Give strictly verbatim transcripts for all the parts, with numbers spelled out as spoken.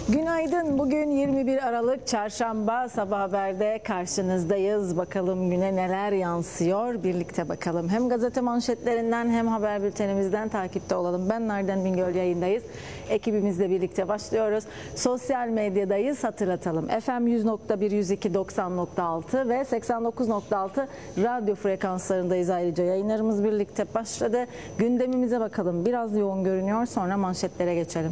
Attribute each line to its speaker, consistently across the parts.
Speaker 1: Günaydın. Bugün yirmi bir Aralık Çarşamba, Sabah Haber'de karşınızdayız. Bakalım güne neler yansıyor, birlikte bakalım. Hem gazete manşetlerinden hem haber bültenimizden takipte olalım. Ben Narden Bingöl, yayındayız. Ekibimizle birlikte başlıyoruz. Sosyal medyadayız, hatırlatalım. F M yüz nokta bir, yüz iki, doksan nokta altı ve seksen dokuz nokta altı radyo frekanslarındayız. Ayrıca yayınlarımız birlikte başladı. Gündemimize bakalım. Biraz yoğun görünüyor. Sonra manşetlere geçelim.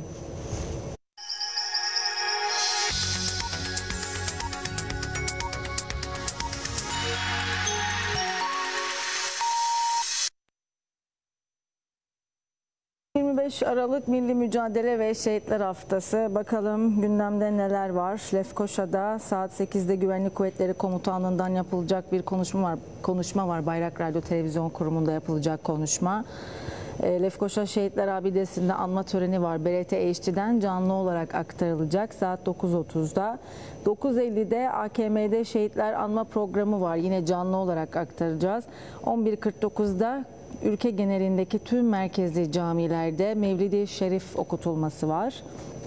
Speaker 1: yirmi beş Aralık Milli Mücadele ve Şehitler Haftası. Bakalım gündemde neler var? Lefkoşa'da saat sekizde Güvenlik Kuvvetleri Komutanlığı'ndan yapılacak bir konuşma var. Konuşma var. Bayrak Radyo Televizyon Kurumu'nda yapılacak konuşma. E, Lefkoşa Şehitler Abidesi'nde anma töreni var. B R T H D'den canlı olarak aktarılacak saat dokuz otuzda. dokuz ellide A K M'de Şehitler Anma Programı var. Yine canlı olarak aktaracağız. on bir kırk dokuzda ülke genelindeki tüm merkezli camilerde Mevlid-i Şerif okutulması var.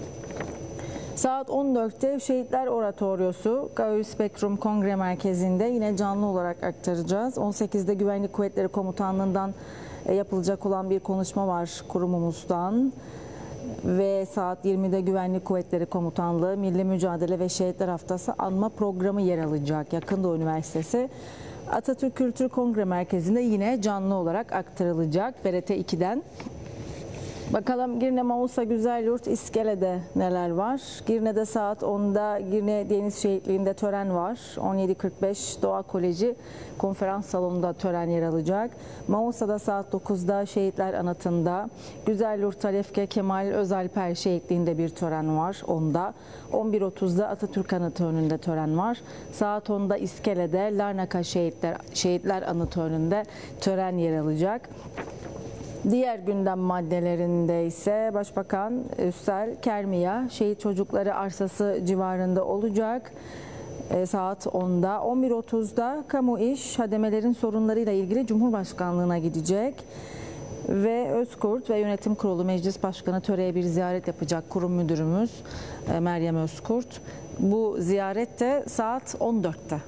Speaker 1: Saat on dörtte Şehitler Oratoryosu Gaü Spektrum Kongre Merkezi'nde yine canlı olarak aktaracağız. on sekizde Güvenlik Kuvvetleri Komutanlığı'ndan yapılacak olan bir konuşma var kurumumuzdan. Ve saat yirmide Güvenlik Kuvvetleri Komutanlığı Milli Mücadele ve Şehitler Haftası anma programı yer alacak. Yakındoğu Üniversitesi Atatürk Kültür Kongre Merkezi'nde yine canlı olarak aktarılacak B R T ikiden. Bakalım Girne Mausa Güzelyurt İskele'de neler var? Girne'de saat onda Girne Deniz Şehitliği'nde tören var. on yedi kırk beş Doğa Koleji konferans salonunda tören yer alacak. Mausa'da saat dokuzda Şehitler Anıtı'nda, Güzelyurt Talefke Kemal Özalper Şehitliği'nde bir tören var. onda on bir otuzda Atatürk Anıtı önünde tören var. Saat onda İskele'de Larnaka Şehitler, Şehitler Anıtı önünde tören yer alacak. Diğer gündem maddelerinde ise Başbakan Üssel Kermiya şehit çocukları arsası civarında olacak. E, saat onda. on bir otuzda kamu iş hademelerin sorunlarıyla ilgili Cumhurbaşkanlığına gidecek. Ve Özkurt ve Yönetim Kurulu Meclis Başkanı töreye bir ziyaret yapacak kurum müdürümüz e, Meryem Özkurt. Bu ziyaret de saat on dörtte.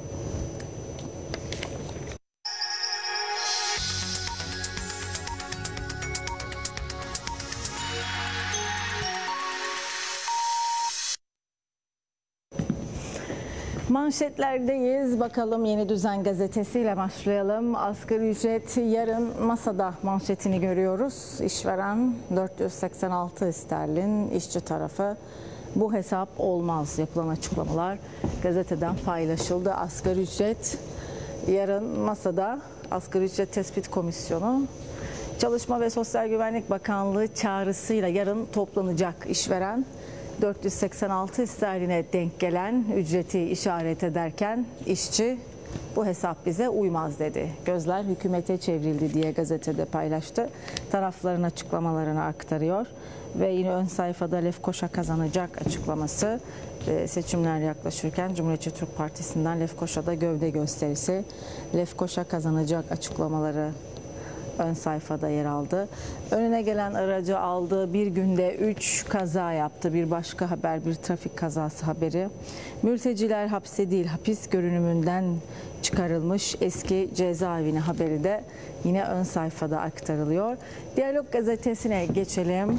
Speaker 1: Manşetlerdeyiz. Bakalım Yeni Düzen gazetesiyle başlayalım. Asgari ücret yarın masada manşetini görüyoruz. İşveren dört yüz seksen altı sterlin, işçi tarafı bu hesap olmaz. Yapılan açıklamalar gazeteden paylaşıldı. Asgari ücret yarın masada. Asgari ücret tespit komisyonu Çalışma ve Sosyal Güvenlik Bakanlığı çağrısıyla yarın toplanacak. İşveren dört yüz seksen altı sterline denk gelen ücreti işaret ederken işçi bu hesap bize uymaz dedi. Gözler hükümete çevrildi diye gazetede paylaştı. Tarafların açıklamalarını aktarıyor ve yine ön sayfada Lefkoşa kazanacak açıklaması. Seçimler yaklaşırken Cumhuriyetçi Türk Partisi'nden Lefkoşa'da gövde gösterisi, Lefkoşa kazanacak açıklamaları ön sayfada yer aldı. Önüne gelen aracı aldı. Bir günde üç kaza yaptı. Bir başka haber, bir trafik kazası haberi. Mülteciler hapse değil, hapis görünümünden çıkarılmış eski cezaevine haberi de yine ön sayfada aktarılıyor. Diyalog gazetesine geçelim.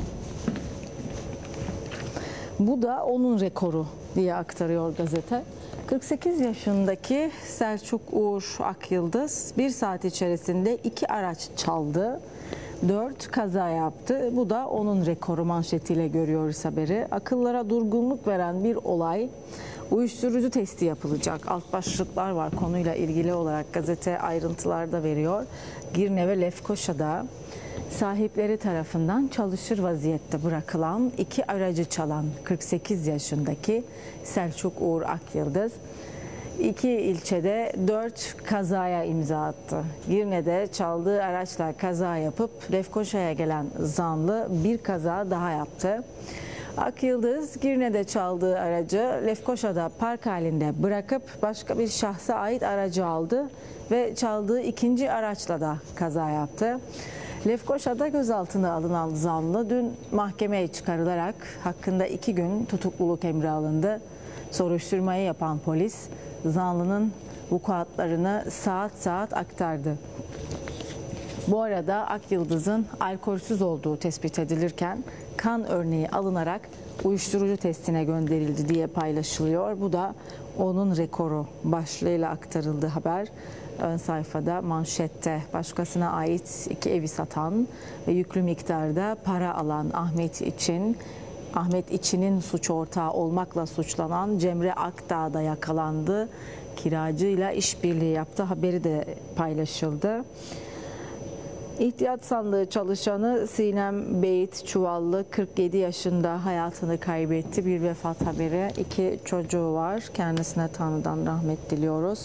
Speaker 1: Bu da onun rekoru diye aktarıyor gazete. kırk sekiz yaşındaki Selçuk Uğur Akyıldız bir saat içerisinde iki araç çaldı, dört kaza yaptı. Bu da onun rekoru manşetiyle görüyoruz haberi. Akıllara durgunluk veren bir olay. Uyuşturucu testi yapılacak. Alt başlıklar var konuyla ilgili olarak gazete ayrıntılar da veriyor. Girne ve Lefkoşa'da sahipleri tarafından çalışır vaziyette bırakılan iki aracı çalan kırk sekiz yaşındaki Selçuk Uğur Akyıldız iki ilçede dört kazaya imza attı. Girne'de çaldığı araçla kaza yapıp Lefkoşa'ya gelen zanlı bir kaza daha yaptı. Akyıldız Girne'de çaldığı aracı Lefkoşa'da park halinde bırakıp başka bir şahsa ait aracı aldı ve çaldığı ikinci araçla da kaza yaptı. Lefkoşa'da gözaltına alınan zanlı dün mahkemeye çıkarılarak hakkında iki gün tutukluluk emri alındı. Soruşturmayı yapan polis zanlının vukuatlarını saat saat aktardı. Bu arada Akyıldız'ın alkolsüz olduğu tespit edilirken kan örneği alınarak uyuşturucu testine gönderildi diye paylaşılıyor. Bu da onun rekoru başlığıyla aktarıldı haber. Ön sayfada manşette başkasına ait iki evi satan ve yüklü miktarda para alan Ahmet için Ahmet İçin'in suç ortağı olmakla suçlanan Cemre Akdağ da yakalandı. Kiracıyla işbirliği yaptı haberi de paylaşıldı. İhtiyat sandığı çalışanı Sinem Beyit Çuvallı kırk yedi yaşında hayatını kaybetti. Bir vefat haberi. İki çocuğu var. Kendisine Tanrı'dan rahmet diliyoruz.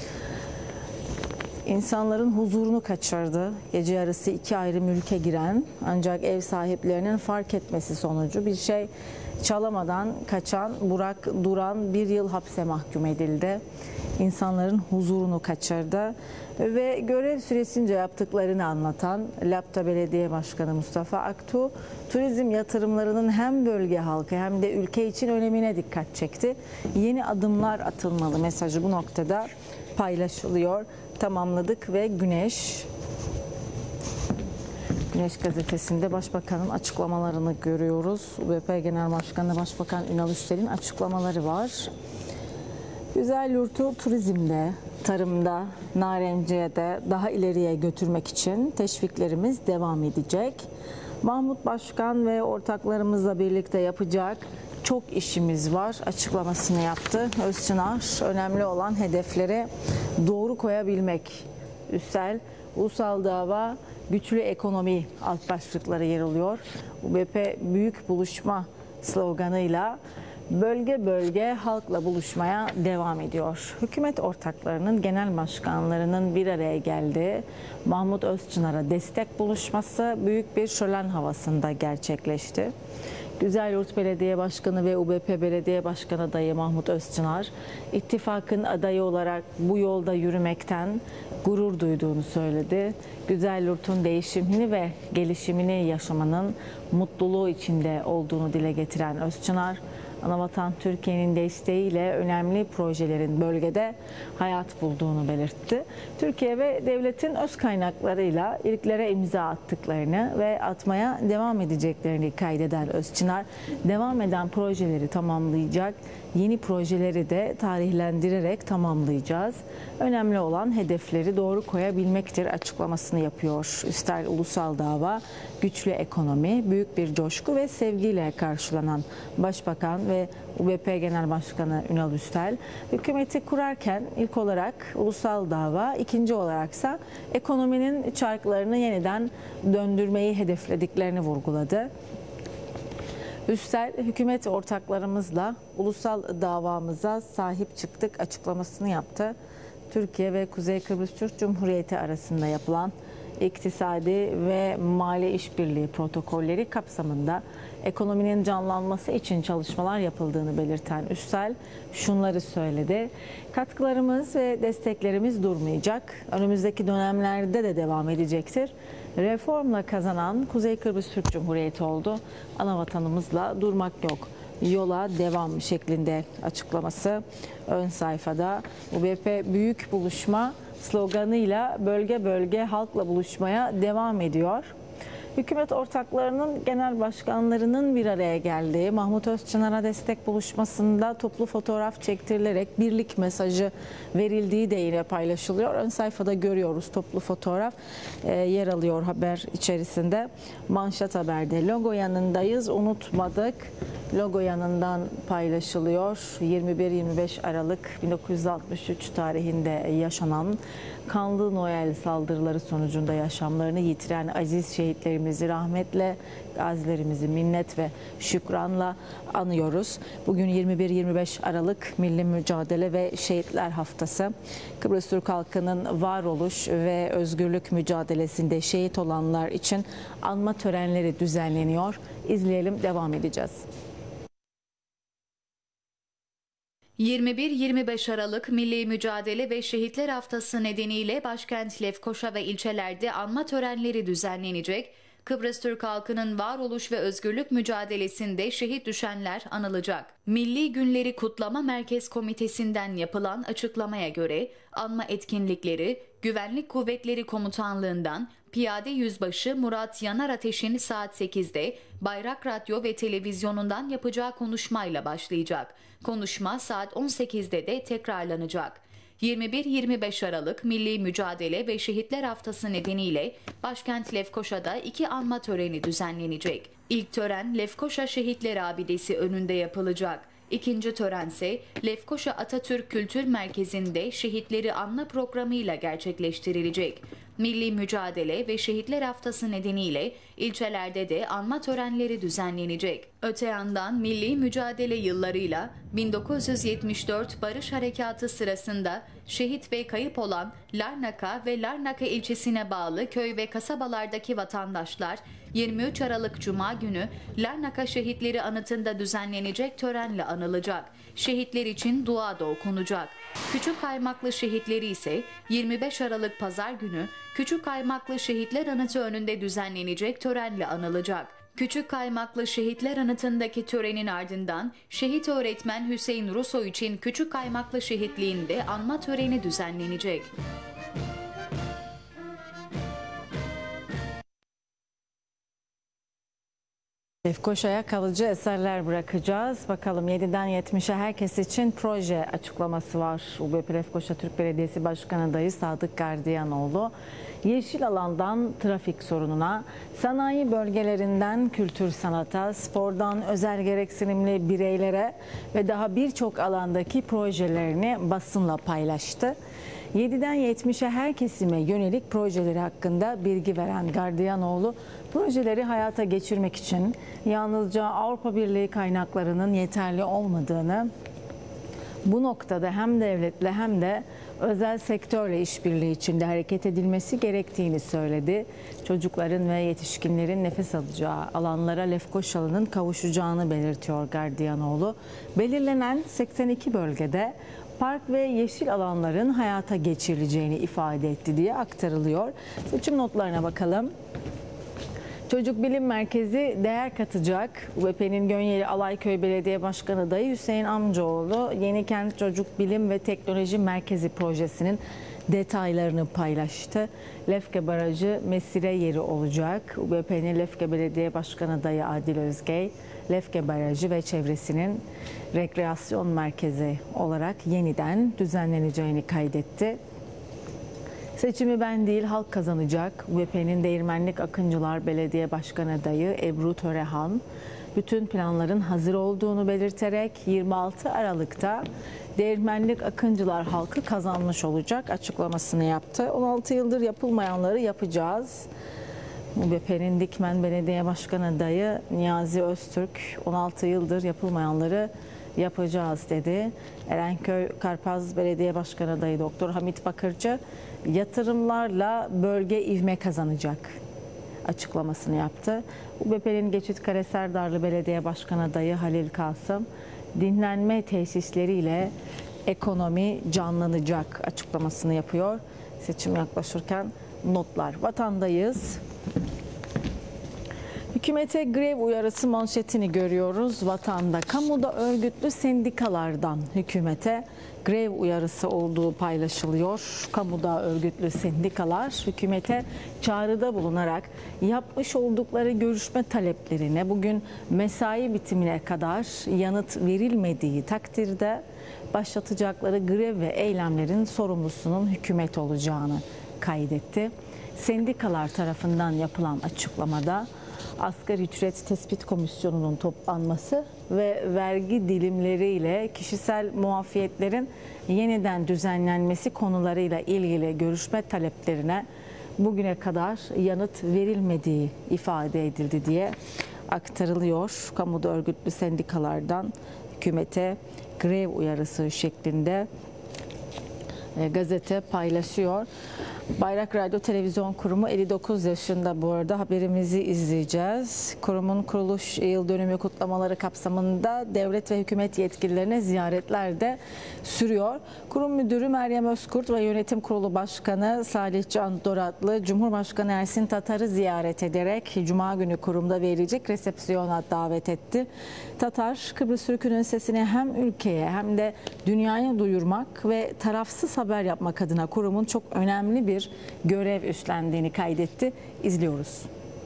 Speaker 1: İnsanların huzurunu kaçırdı. Gece yarısı iki ayrı mülke giren ancak ev sahiplerinin fark etmesi sonucu bir şey çalamadan kaçan Burak Duran bir yıl hapse mahkum edildi. İnsanların huzurunu kaçırdı ve görev süresince yaptıklarını anlatan Lapta Belediye Başkanı Mustafa Aktuğ, turizm yatırımlarının hem bölge halkı hem de ülke için önemine dikkat çekti. Yeni adımlar atılmalı mesajı bu noktada paylaşılıyor. Tamamladık ve Güneş Güneş gazetesinde Başbakan'ın açıklamalarını görüyoruz. U B P Genel Başkanı Başbakan Ünal Üstel'in açıklamaları var. Güzelyurt'u turizmde, tarımda, narenciyede daha ileriye götürmek için teşviklerimiz devam edecek. Mahmut Başkan ve ortaklarımızla birlikte yapacak çok işimiz var açıklamasını yaptı. Özçınar önemli olan hedefleri doğru koyabilmek. Üstel, ulusal dava, güçlü ekonomi alt başlıkları yer alıyor. U B P büyük buluşma sloganıyla bölge bölge halkla buluşmaya devam ediyor. Hükümet ortaklarının genel başkanlarının bir araya geldiği Mahmut Özçınar'a destek buluşması büyük bir şölen havasında gerçekleşti. Güzelyurt Belediye Başkanı ve U B P Belediye Başkanı adayı Mahmut Özçınar, ittifakın adayı olarak bu yolda yürümekten gurur duyduğunu söyledi. Güzelyurt'un değişimini ve gelişimini yaşamanın mutluluğu içinde olduğunu dile getiren Özçınar, Anavatan Türkiye'nin desteğiyle önemli projelerin bölgede hayat bulduğunu belirtti. Türkiye ve devletin öz kaynaklarıyla ilklere imza attıklarını ve atmaya devam edeceklerini kaydeden Özçınar, devam eden projeleri tamamlayacak, yeni projeleri de tarihlendirerek tamamlayacağız. Önemli olan hedefleri doğru koyabilmektir açıklamasını yapıyor. Üstel ulusal dava, güçlü ekonomi, büyük bir coşku ve sevgiyle karşılanan Başbakan ve U B P Genel Başkanı Ünal Üstel, hükümeti kurarken ilk olarak ulusal dava, ikinci olaraksa ekonominin çarklarını yeniden döndürmeyi hedeflediklerini vurguladı. Üstel, hükümet ortaklarımızla ulusal davamıza sahip çıktık açıklamasını yaptı. Türkiye ve Kuzey Kıbrıs Türk Cumhuriyeti arasında yapılan iktisadi ve mali işbirliği protokolleri kapsamında ekonominin canlanması için çalışmalar yapıldığını belirten Üstel şunları söyledi. Katkılarımız ve desteklerimiz durmayacak. Önümüzdeki dönemlerde de devam edecektir. Reformla kazanan Kuzey Kıbrıs Türk Cumhuriyeti oldu. Anavatanımızla durmak yok. Yola devam şeklinde açıklaması ön sayfada. U B P büyük buluşma sloganıyla bölge bölge halkla buluşmaya devam ediyor. Hükümet ortaklarının genel başkanlarının bir araya geldiği Mahmut Özçınar'a destek buluşmasında toplu fotoğraf çektirilerek birlik mesajı verildiği de yine paylaşılıyor. Ön sayfada görüyoruz toplu fotoğraf e, yer alıyor haber içerisinde. Manşet haberde logo yanındayız unutmadık. Logo yanından paylaşılıyor. yirmi bir yirmi beş Aralık bin dokuz yüz altmış üç tarihinde yaşanan kanlı Noel saldırıları sonucunda yaşamlarını yitiren aziz şehitlerimizi rahmetle, gazilerimizi minnet ve şükranla anıyoruz. Bugün yirmi bir yirmi beş Aralık Milli Mücadele ve Şehitler Haftası. Kıbrıs Türk halkının varoluş ve özgürlük mücadelesinde şehit olanlar için anma törenleri düzenleniyor. İzleyelim, devam edeceğiz.
Speaker 2: yirmi bir yirmi beş Aralık Milli Mücadele ve Şehitler Haftası nedeniyle başkent Lefkoşa ve ilçelerde anma törenleri düzenlenecek. Kıbrıs Türk halkının varoluş ve özgürlük mücadelesinde şehit düşenler anılacak. Milli Günleri Kutlama Merkez Komitesi'nden yapılan açıklamaya göre anma etkinlikleri Güvenlik Kuvvetleri Komutanlığı'ndan Piyade Yüzbaşı Murat Yanarateş'in saat sekizde Bayrak Radyo ve Televizyonu'ndan yapacağı konuşmayla başlayacak. Konuşma saat on sekizde de tekrarlanacak. yirmi bir yirmi beş Aralık Milli Mücadele ve Şehitler Haftası nedeniyle başkent Lefkoşa'da iki anma töreni düzenlenecek. İlk tören Lefkoşa Şehitler Abidesi önünde yapılacak. İkinci törense Lefkoşa Atatürk Kültür Merkezi'nde şehitleri anma programıyla gerçekleştirilecek. Milli Mücadele ve Şehitler Haftası nedeniyle ilçelerde de anma törenleri düzenlenecek. Öte yandan milli mücadele yıllarıyla bin dokuz yüz yetmiş dört Barış Harekatı sırasında şehit ve kayıp olan Larnaka ve Larnaka ilçesine bağlı köy ve kasabalardaki vatandaşlar yirmi üç Aralık Cuma günü Larnaka Şehitleri Anıtı'nda düzenlenecek törenle anılacak. Şehitler için dua da okunacak. Küçük Kaymaklı şehitleri ise yirmi beş Aralık Pazar günü Küçük Kaymaklı Şehitler Anıtı önünde düzenlenecek törenle anılacak. Küçük Kaymaklı Şehitler Anıtı'ndaki törenin ardından şehit öğretmen Hüseyin Ruso için Küçük Kaymaklı Şehitliği'nde anma töreni düzenlenecek.
Speaker 1: Lefkoşa'ya kalıcı eserler bırakacağız. Bakalım yediden yetmişe herkes için proje açıklaması var. U B P Lefkoşa Türk Belediyesi Başkan Adayı Sadık Gardiyanoğlu. Yeşil alandan trafik sorununa, sanayi bölgelerinden kültür sanata, spordan özel gereksinimli bireylere ve daha birçok alandaki projelerini basınla paylaştı. yediden yetmişe her kesime yönelik projeleri hakkında bilgi veren Gardiyanoğlu, projeleri hayata geçirmek için yalnızca Avrupa Birliği kaynaklarının yeterli olmadığını, bu noktada hem devletle hem de özel sektörle işbirliği içinde hareket edilmesi gerektiğini söyledi. Çocukların ve yetişkinlerin nefes alacağı alanlara Lefkoşalı'nın kavuşacağını belirtiyor Gardiyanoğlu. Belirlenen seksen iki bölgede park ve yeşil alanların hayata geçirileceğini ifade etti diye aktarılıyor. Seçim notlarına bakalım. Çocuk Bilim Merkezi değer katacak. U B P'nin Gönyeli Alayköy Belediye Başkanı Adayı Hüseyin Amcaoğlu, Yenikent Çocuk Bilim ve Teknoloji Merkezi projesinin detaylarını paylaştı. Lefke Barajı mesire yeri olacak. U B P'nin Lefke Belediye Başkanı Adayı Adil Özgey, Lefke Barajı ve çevresinin rekreasyon merkezi olarak yeniden düzenleneceğini kaydetti. Seçimi ben değil halk kazanacak. U B P'nin Değirmenlik Akıncılar Belediye Başkanı Adayı Ebru Törehan, bütün planların hazır olduğunu belirterek yirmi altı Aralık'ta Değirmenlik Akıncılar halkı kazanmış olacak açıklamasını yaptı. on altı yıldır yapılmayanları yapacağız. U B P'nin Dikmen Belediye Başkanı Adayı Niyazi Öztürk, on altı yıldır yapılmayanları yapacağız dedi. Erenköy Karpaz Belediye Başkanı Adayı Doktor Hamit Bakırcı, yatırımlarla bölge ivme kazanacak açıklamasını yaptı. U B P'nin Geçitkale Serdarlı Belediye Başkanı Adayı Halil Kasım, dinlenme tesisleriyle ekonomi canlanacak açıklamasını yapıyor. Seçim yaklaşırken notlar. Vatandayız. Hükümete grev uyarısı manşetini görüyoruz. Vatanda, kamuda örgütlü sendikalardan hükümete grev uyarısı olduğu paylaşılıyor. Kamuda örgütlü sendikalar hükümete çağrıda bulunarak yapmış oldukları görüşme taleplerine bugün mesai bitimine kadar yanıt verilmediği takdirde başlatacakları grev ve eylemlerin sorumlusunun hükümet olacağını kaydetti. Sendikalar tarafından yapılan açıklamada Asgari Ücret Tespit Komisyonu'nun toplanması ve vergi dilimleriyle kişisel muafiyetlerin yeniden düzenlenmesi konularıyla ilgili görüşme taleplerine bugüne kadar yanıt verilmediği ifade edildi diye aktarılıyor. Kamuda örgütlü sendikalardan hükümete grev uyarısı şeklinde gazete paylaşıyor. Bayrak Radyo Televizyon Kurumu elli dokuz yaşında bu arada, haberimizi izleyeceğiz. Kurumun kuruluş yıl dönümü kutlamaları kapsamında devlet ve hükümet yetkililerine ziyaretler de sürüyor. Kurum Müdürü Meryem Özkurt ve Yönetim Kurulu Başkanı Salih Can Doratlı, Cumhurbaşkanı Ersin Tatar'ı ziyaret ederek Cuma günü kurumda verilecek resepsiyona davet etti. Tatar, Kıbrıs Türk'ünün sesini hem ülkeye hem de dünyaya duyurmak ve tarafsız haber yapmak adına kurumun çok önemli bir görev üstlendiğini kaydetti. İzliyoruz.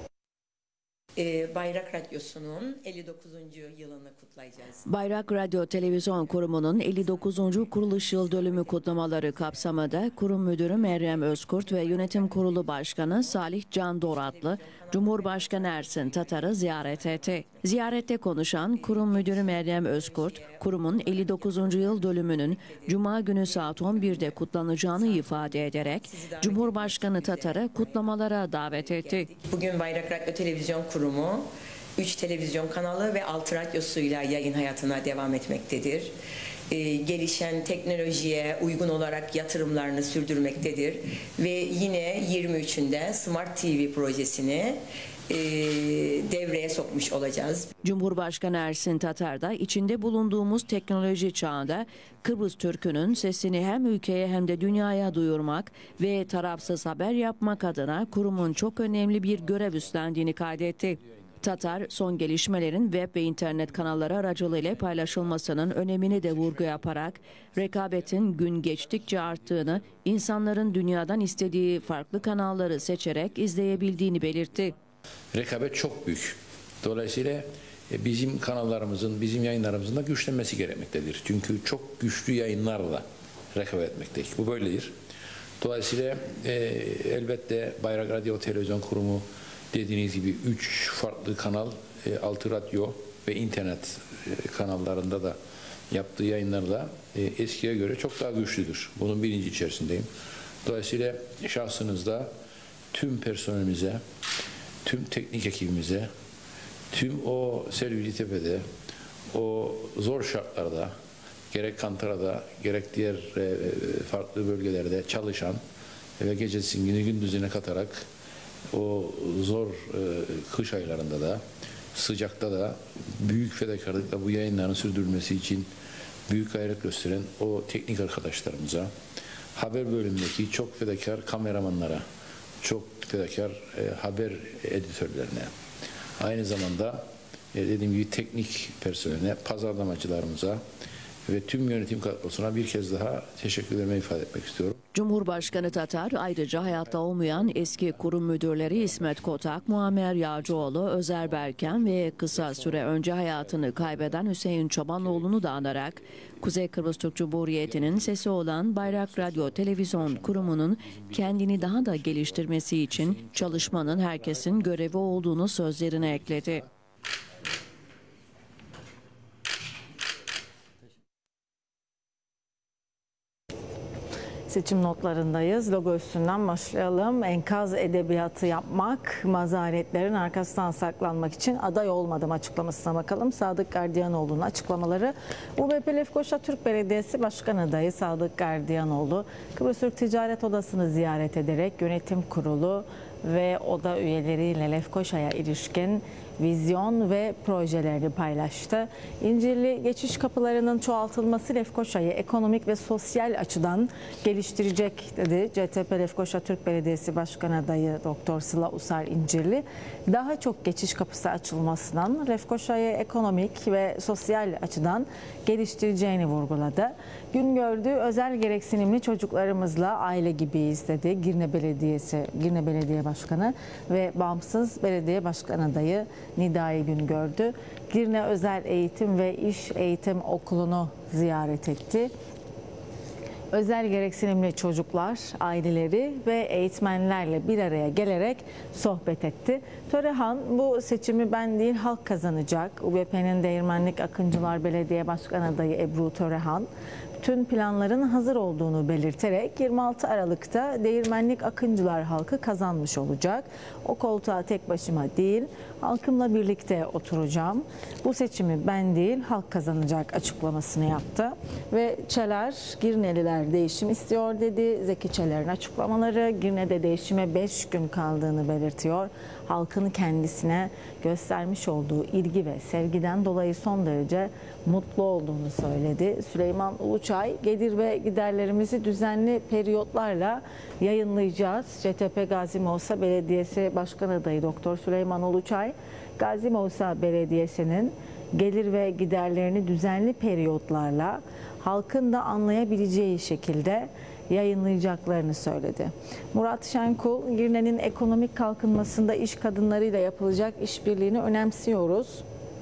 Speaker 3: Bayrak Radyosu'nun elli dokuzuncu yılını kutlayacağız.
Speaker 4: Bayrak Radyo Televizyon Kurumu'nun elli dokuzuncu kuruluş yıl dönümü kutlamaları kapsamında Kurum Müdürü Meryem Özkurt ve Yönetim Kurulu Başkanı Salih Can Doratlı, Cumhurbaşkanı Ersin Tatar'ı ziyaret etti. Ziyarette konuşan Kurum Müdürü Meryem Özkurt, kurumun elli dokuzuncu yıl dönümünün Cuma günü saat on birde kutlanacağını ifade ederek Cumhurbaşkanı Tatar'ı kutlamalara davet etti.
Speaker 3: Bugün Bayrak Radyo Televizyon Kurumu üç televizyon kanalı ve altı radyosuyla yayın hayatına devam etmektedir. Ee, gelişen teknolojiye uygun olarak yatırımlarını sürdürmektedir ve yine yirmi üçünde Smart T V projesini e, devreye sokmuş olacağız.
Speaker 4: Cumhurbaşkanı Ersin Tatar da içinde bulunduğumuz teknoloji çağında Kıbrıs Türk'ünün sesini hem ülkeye hem de dünyaya duyurmak ve tarafsız haber yapmak adına kurumun çok önemli bir görev üstlendiğini kaydetti. Tatar, son gelişmelerin web ve internet kanalları aracılığıyla paylaşılmasının önemini de vurgu yaparak, rekabetin gün geçtikçe arttığını, insanların dünyadan istediği farklı kanalları seçerek izleyebildiğini belirtti.
Speaker 5: Rekabet çok büyük. Dolayısıyla bizim kanallarımızın, bizim yayınlarımızın da güçlenmesi gerekmektedir. Çünkü çok güçlü yayınlarla rekabet etmektedir. Bu böyledir. Dolayısıyla e, elbette Bayrak Radyo Televizyon Kurumu dediğiniz gibi üç farklı kanal, e, altı radyo ve internet e, kanallarında da yaptığı yayınlarla e, eskiye göre çok daha güçlüdür. Bunun bilinci içerisindeyim. Dolayısıyla şahsınızda tüm personelimize, tüm teknik ekibimize, tüm o Selvi-Tepe'de, o zor şartlarda, gerek Kantara'da, gerek diğer e, farklı bölgelerde çalışan ve gecesini gündüzüne katarak o zor e, kış aylarında da, sıcakta da büyük fedakarlıkla bu yayınların sürdürülmesi için büyük gayret gösteren o teknik arkadaşlarımıza, haber bölümündeki çok fedakar kameramanlara, çok fedakar e, haber editörlerine, aynı zamanda e, dediğim gibi teknik personeline, pazarlamacılarımıza ve tüm yönetim kadrosuna bir kez daha teşekkürlerimi ifade etmek istiyorum.
Speaker 4: Cumhurbaşkanı Tatar ayrıca hayatta olmayan eski kurum müdürleri İsmet Kotak, Muammer Yağcıoğlu, Özer Berken ve kısa süre önce hayatını kaybeden Hüseyin Çobanoğlu'nu da anarak Kuzey Kıbrıs Türk Cumhuriyeti'nin sesi olan Bayrak Radyo Televizyon Kurumu'nun kendini daha da geliştirmesi için çalışmanın herkesin görevi olduğunu sözlerine ekledi.
Speaker 1: Seçim notlarındayız. Logo üstünden başlayalım. Enkaz edebiyatı yapmak, mazaretlerin arkasından saklanmak için aday olmadım açıklamasına bakalım. Sadık Gardiyanoğlu'nun açıklamaları. U B P Lefkoşa Türk Belediyesi Başkan Adayı Sadık Gardiyanoğlu, Kıbrıs Türk Ticaret Odası'nı ziyaret ederek yönetim kurulu ve oda üyeleriyle Lefkoşa'ya ilişkin vizyon ve projelerini paylaştı. İncirli geçiş kapılarının çoğaltılması Lefkoşa'yı ekonomik ve sosyal açıdan geliştirecek dedi. C T P Lefkoşa Türk Belediyesi Başkan Adayı Doktor Sıla Usar İncirli, daha çok geçiş kapısı açılmasından Lefkoşa'yı ekonomik ve sosyal açıdan geliştireceğini vurguladı. Gün gördüğü özel gereksinimli çocuklarımızla aile gibiyiz dedi. Girne Belediyesi, Girne Belediye Başkanı ve Bağımsız Belediye Başkan Adayı Nidai Güngördü. Girne Özel Eğitim ve İş Eğitim Okulu'nu ziyaret etti. Özel gereksinimli çocuklar, aileleri ve eğitmenlerle bir araya gelerek sohbet etti. Törehan, bu seçimi ben değil halk kazanacak. U B P'nin Değirmenlik Akıncılar Belediye Başkan Adayı Ebru Törehan, bütün planların hazır olduğunu belirterek yirmi altı Aralık'ta Değirmenlik Akıncılar halkı kazanmış olacak. O koltuğa tek başıma değil, halkımla birlikte oturacağım. Bu seçimi ben değil, halk kazanacak açıklamasını yaptı. Ve Çeler, Girneliler Girneliler değişim istiyor dedi. Zeki Çeler'in açıklamaları Girne'de değişime beş gün kaldığını belirtiyor. Halkın kendisine göstermiş olduğu ilgi ve sevgiden dolayı son derece mutlu olduğunu söyledi. Süleyman Uluçay, gelir ve giderlerimizi düzenli periyotlarla yayınlayacağız. C T P Gazi Mausa Belediyesi Başkan Adayı Doktor Süleyman Uluçay, Gazi Mausa Belediyesi'nin gelir ve giderlerini düzenli periyotlarla halkın da anlayabileceği şekilde yayınlayacaklarını söyledi. Murat Şenkul, Girne'nin ekonomik kalkınmasında iş kadınlarıyla yapılacak işbirliğini önemsiyoruz.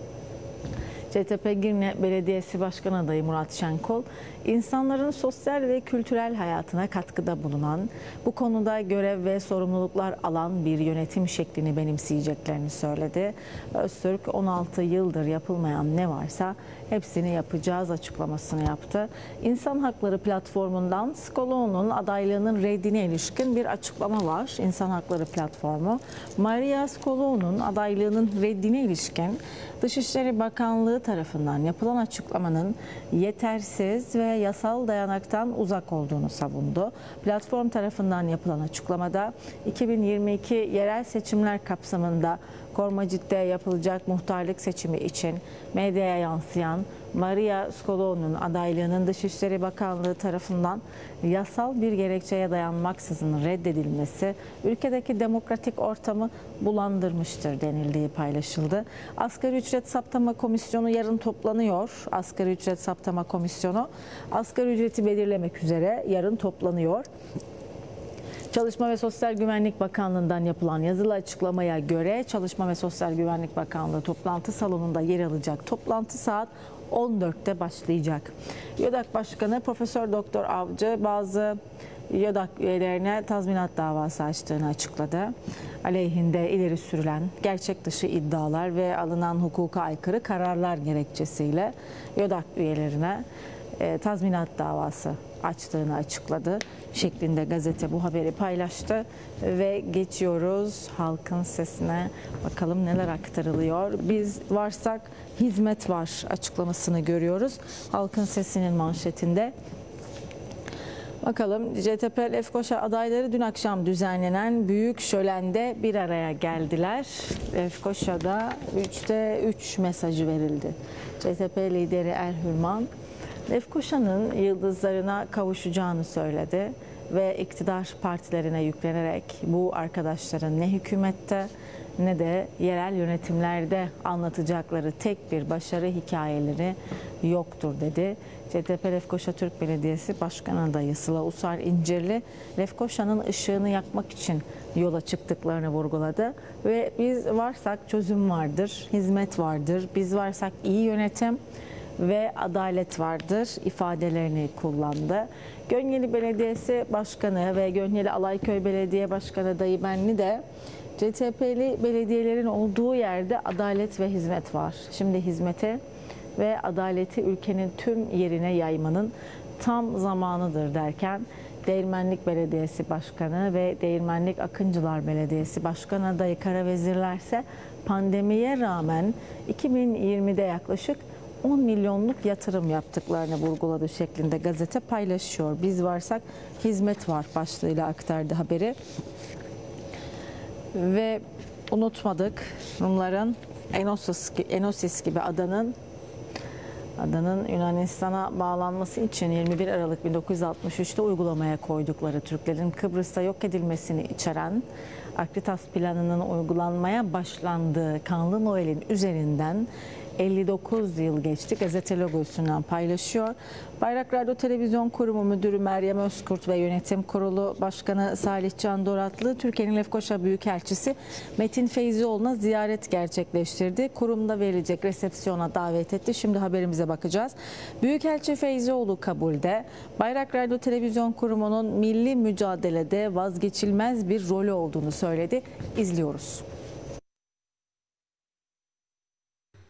Speaker 1: C T P Girne Belediyesi Başkan Adayı Murat Şenkol, insanların sosyal ve kültürel hayatına katkıda bulunan, bu konuda görev ve sorumluluklar alan bir yönetim şeklini benimseyeceklerini söyledi. Öztürk, on altı yıldır yapılmayan ne varsa hepsini yapacağız açıklamasını yaptı. İnsan Hakları Platformu'ndan Skoloğlu'nun adaylığının reddine ilişkin bir açıklama var. İnsan Hakları Platformu, Maria Skoloğlu'nun adaylığının reddine ilişkin Dışişleri Bakanlığı tarafından yapılan açıklamanın yetersiz ve yasal dayanaktan uzak olduğunu savundu. Platform tarafından yapılan açıklamada iki bin yirmi iki yerel seçimler kapsamında Kormacit'te yapılacak muhtarlık seçimi için medyaya yansıyan Maria Skoloğlu'nun adaylığının Dışişleri Bakanlığı tarafından yasal bir gerekçeye dayanmaksızın reddedilmesi ülkedeki demokratik ortamı bulandırmıştır denildiği paylaşıldı. Asgari ücret saptama komisyonu yarın toplanıyor. Asgari ücret saptama komisyonu asgari ücreti belirlemek üzere yarın toplanıyor. Çalışma ve Sosyal Güvenlik Bakanlığı'ndan yapılan yazılı açıklamaya göre Çalışma ve Sosyal Güvenlik Bakanlığı toplantı salonunda yer alacak. Toplantı saat on dörtte başlayacak. YÖDAK Başkanı Profesör Doktor Avcı bazı YÖDAK üyelerine tazminat davası açtığını açıkladı. Aleyhinde ileri sürülen gerçek dışı iddialar ve alınan hukuka aykırı kararlar gerekçesiyle YÖDAK üyelerine e, tazminat davası açtığını açıkladı şeklinde gazete bu haberi paylaştı ve geçiyoruz halkın sesine. Bakalım neler aktarılıyor. Biz varsak hizmet var açıklamasını görüyoruz. Halkın sesinin manşetinde. Bakalım C T P Lefkoşa adayları dün akşam düzenlenen büyük şölende bir araya geldiler. Lefkoşa'da üçte üç mesajı verildi. C T P lideri Erhürman, Lefkoşa'nın yıldızlarına kavuşacağını söyledi ve iktidar partilerine yüklenerek bu arkadaşların ne hükümette ne de yerel yönetimlerde anlatacakları tek bir başarı hikayeleri yoktur dedi. C T P Lefkoşa Türk Belediyesi Başkan Adayı Sıla Usar İncirli, Lefkoşa'nın ışığını yakmak için yola çıktıklarını vurguladı ve biz varsak çözüm vardır, hizmet vardır, biz varsak iyi yönetim ve adalet vardır ifadelerini kullandı. Gönyeli Belediyesi Başkanı ve Gönyeli Alayköy Belediye Başkanı Adayı Benli de C T P'li belediyelerin olduğu yerde adalet ve hizmet var. Şimdi hizmeti ve adaleti ülkenin tüm yerine yaymanın tam zamanıdır derken Değirmenlik Belediyesi Başkanı ve Değirmenlik Akıncılar Belediyesi Başkan Adayı Karavezirler ise pandemiye rağmen iki bin yirmide yaklaşık on milyonluk yatırım yaptıklarını vurguladı şeklinde gazete paylaşıyor. Biz varsak hizmet var başlığıyla aktardı haberi. Ve unutmadık Rumların Enosis, Enosis gibi adanın adanın Yunanistan'a bağlanması için yirmi bir Aralık bin dokuz yüz altmış üçte uygulamaya koydukları Türklerin Kıbrıs'ta yok edilmesini içeren Akritas planının uygulanmaya başlandığı Kanlı Noel'in üzerinden elli dokuz yıl geçti. Gazete logosundan paylaşıyor. Bayrak Radyo Televizyon Kurumu Müdürü Meryem Özkurt ve Yönetim Kurulu Başkanı Salih Can Doratlı, Türkiye'nin Lefkoşa Büyükelçisi Metin Feyzioğlu'na ziyaret gerçekleştirdi. Kurumda verilecek resepsiyona davet etti. Şimdi haberimize bakacağız. Büyükelçi Feyzioğlu kabulde Bayrak Radyo Televizyon Kurumu'nun milli mücadelede vazgeçilmez bir rolü olduğunu söyledi. İzliyoruz.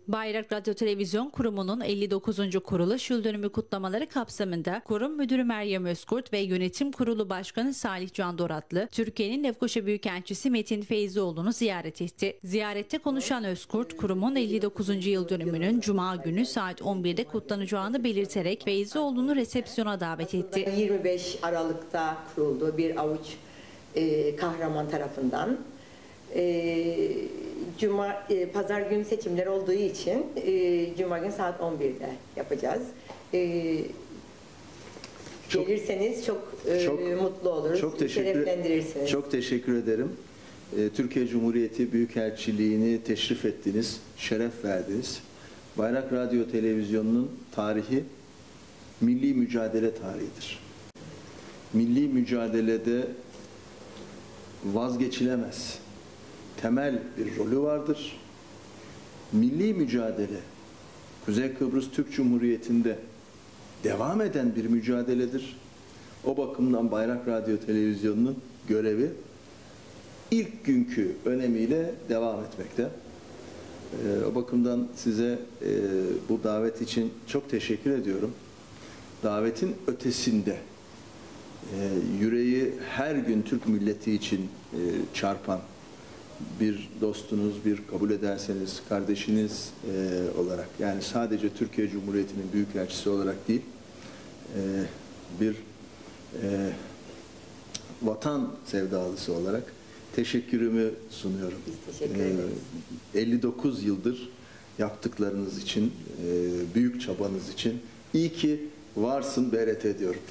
Speaker 6: Bayrak Radyo Televizyon Kurumu'nun elli dokuzuncu kuruluş yıl dönümü kutlamaları kapsamında Kurum Müdürü Meryem Özkurt ve Yönetim Kurulu Başkanı Salih Can Doratlı, Türkiye'nin Lefkoşa Büyükelçisi Metin Feyzioğlu'nu ziyaret etti. Ziyarette konuşan Özkurt, kurumun elli dokuzuncu yıl dönümünün Cuma günü saat on birde kutlanacağını belirterek Feyzioğlu'nu resepsiyona davet etti.
Speaker 3: yirmi beş Aralık'ta kuruldu bir avuç e, kahraman tarafından. E, Cuma, e, Pazar günü seçimler olduğu için e, Cuma günü saat on birde yapacağız. E, çok, gelirseniz çok, e, çok mutlu oluruz.
Speaker 7: Çok teşekkür, çok teşekkür ederim. E, Türkiye Cumhuriyeti Büyükelçiliğini teşrif ettiniz, şeref verdiniz. Bayrak Radyo Televizyonu'nun tarihi milli mücadele tarihidir. Milli mücadelede vazgeçilemez, temel bir rolü vardır. Milli mücadele, Kuzey Kıbrıs Türk Cumhuriyeti'nde devam eden bir mücadeledir. O bakımdan Bayrak Radyo Televizyonu'nun görevi ilk günkü önemiyle devam etmekte. Ee, o bakımdan size e, bu davet için çok teşekkür ediyorum. Davetin ötesinde e, yüreği her gün Türk milleti için e, çarpan bir dostunuz, bir kabul ederseniz kardeşiniz e, olarak, yani sadece Türkiye Cumhuriyeti'nin büyükelçisi olarak değil, e, bir e, vatan sevdalısı olarak teşekkürümü sunuyorum.
Speaker 3: Biz teşekkür ederiz.
Speaker 7: E, elli dokuz yıldır yaptıklarınız için, e, büyük çabanız için iyi ki varsın B R T diyorum.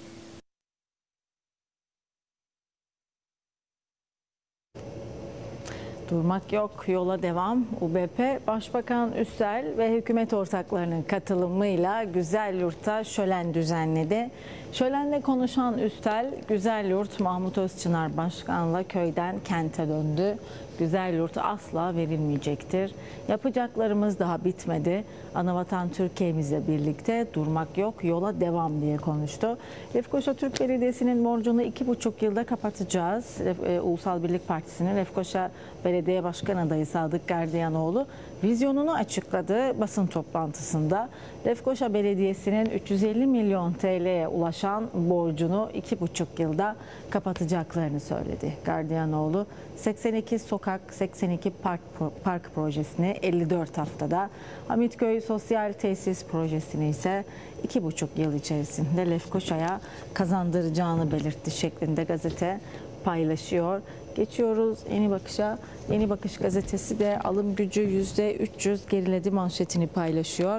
Speaker 1: Durmak yok, yola devam. U B P, Başbakan Üstel ve hükümet ortaklarının katılımıyla Güzelyurt'ta şölen düzenledi. Şölenle konuşan Üstel, Güzelyurt Mahmut Özçınar Başkan'la köyden kente döndü. Güzelyurt asla verilmeyecektir. Yapacaklarımız daha bitmedi. Anavatan Türkiye'mizle birlikte durmak yok, yola devam diye konuştu. Lefkoşa Türk Belediyesi'nin borcunu iki buçuk yılda kapatacağız. Ulusal Birlik Partisi'nin Lefkoşa Belediye Başkan adayı Sadık Gardiyanoğlu vizyonunu açıkladı basın toplantısında. Lefkoşa Belediyesi'nin üç yüz elli milyon T L'ye ulaşan borcunu iki buçuk yılda kapatacaklarını söyledi. Gardiyanoğlu seksen iki sokak, seksen iki park, park projesini elli dört haftada, Hamitköy Sosyal Tesis projesini ise iki buçuk yıl içerisinde Lefkoşa'ya kazandıracağını belirtti şeklinde gazete paylaşıyor. Geçiyoruz Yeni Bakış'a. Yeni Bakış gazetesi de alım gücü yüzde üç yüz geriledi manşetini paylaşıyor.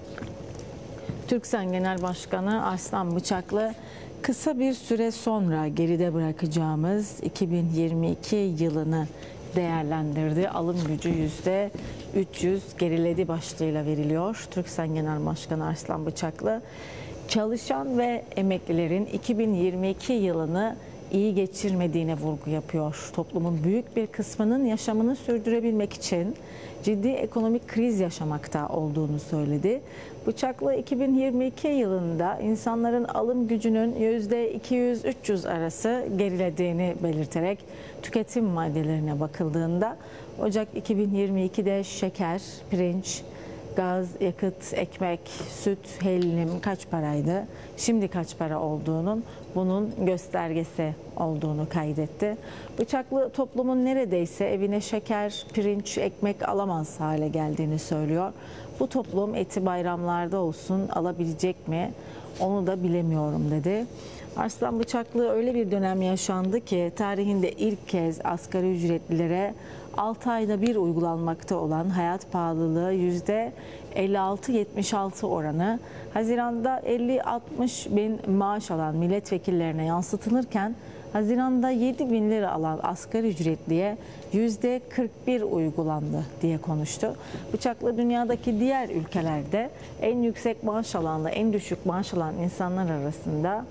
Speaker 1: Türksen Genel Başkanı Arslan Bıçaklı, kısa bir süre sonra geride bırakacağımız iki bin yirmi iki yılını değerlendirdi. Alım gücü yüzde üç yüz geriledi başlığıyla veriliyor. Türksen Genel Başkanı Arslan Bıçaklı, çalışan ve emeklilerin iki bin yirmi iki yılını iyi geçirmediğine vurgu yapıyor. Toplumun büyük bir kısmının yaşamını sürdürebilmek için ciddi ekonomik kriz yaşamakta olduğunu söyledi. Bıçaklı iki bin yirmi iki yılında insanların alım gücünün yüzde iki yüz üç yüz arası gerilediğini belirterek tüketim maddelerine bakıldığında Ocak iki bin yirmi iki'de şeker, pirinç, gaz, yakıt, ekmek, süt, hellim kaç paraydı? Şimdi kaç para olduğunun bunun göstergesi olduğunu kaydetti. Bıçaklı toplumun neredeyse evine şeker, pirinç, ekmek alamaz hale geldiğini söylüyor. Bu toplum eti bayramlarda olsun alabilecek mi? Onu da bilemiyorum dedi. Arslan Bıçaklı, öyle bir dönem yaşandı ki tarihinde ilk kez asgari ücretlilere altı ayda bir uygulanmakta olan hayat pahalılığı yüzde elli altı yetmiş altı oranı Haziran'da elli altmış bin maaş alan milletvekillerine yansıtılırken Haziran'da yedi bin lira alan asgari ücretliye yüzde kırk bir uygulandı diye konuştu. Bıçaklı, dünyadaki diğer ülkelerde en yüksek maaş alanla en düşük maaş alan insanlar arasında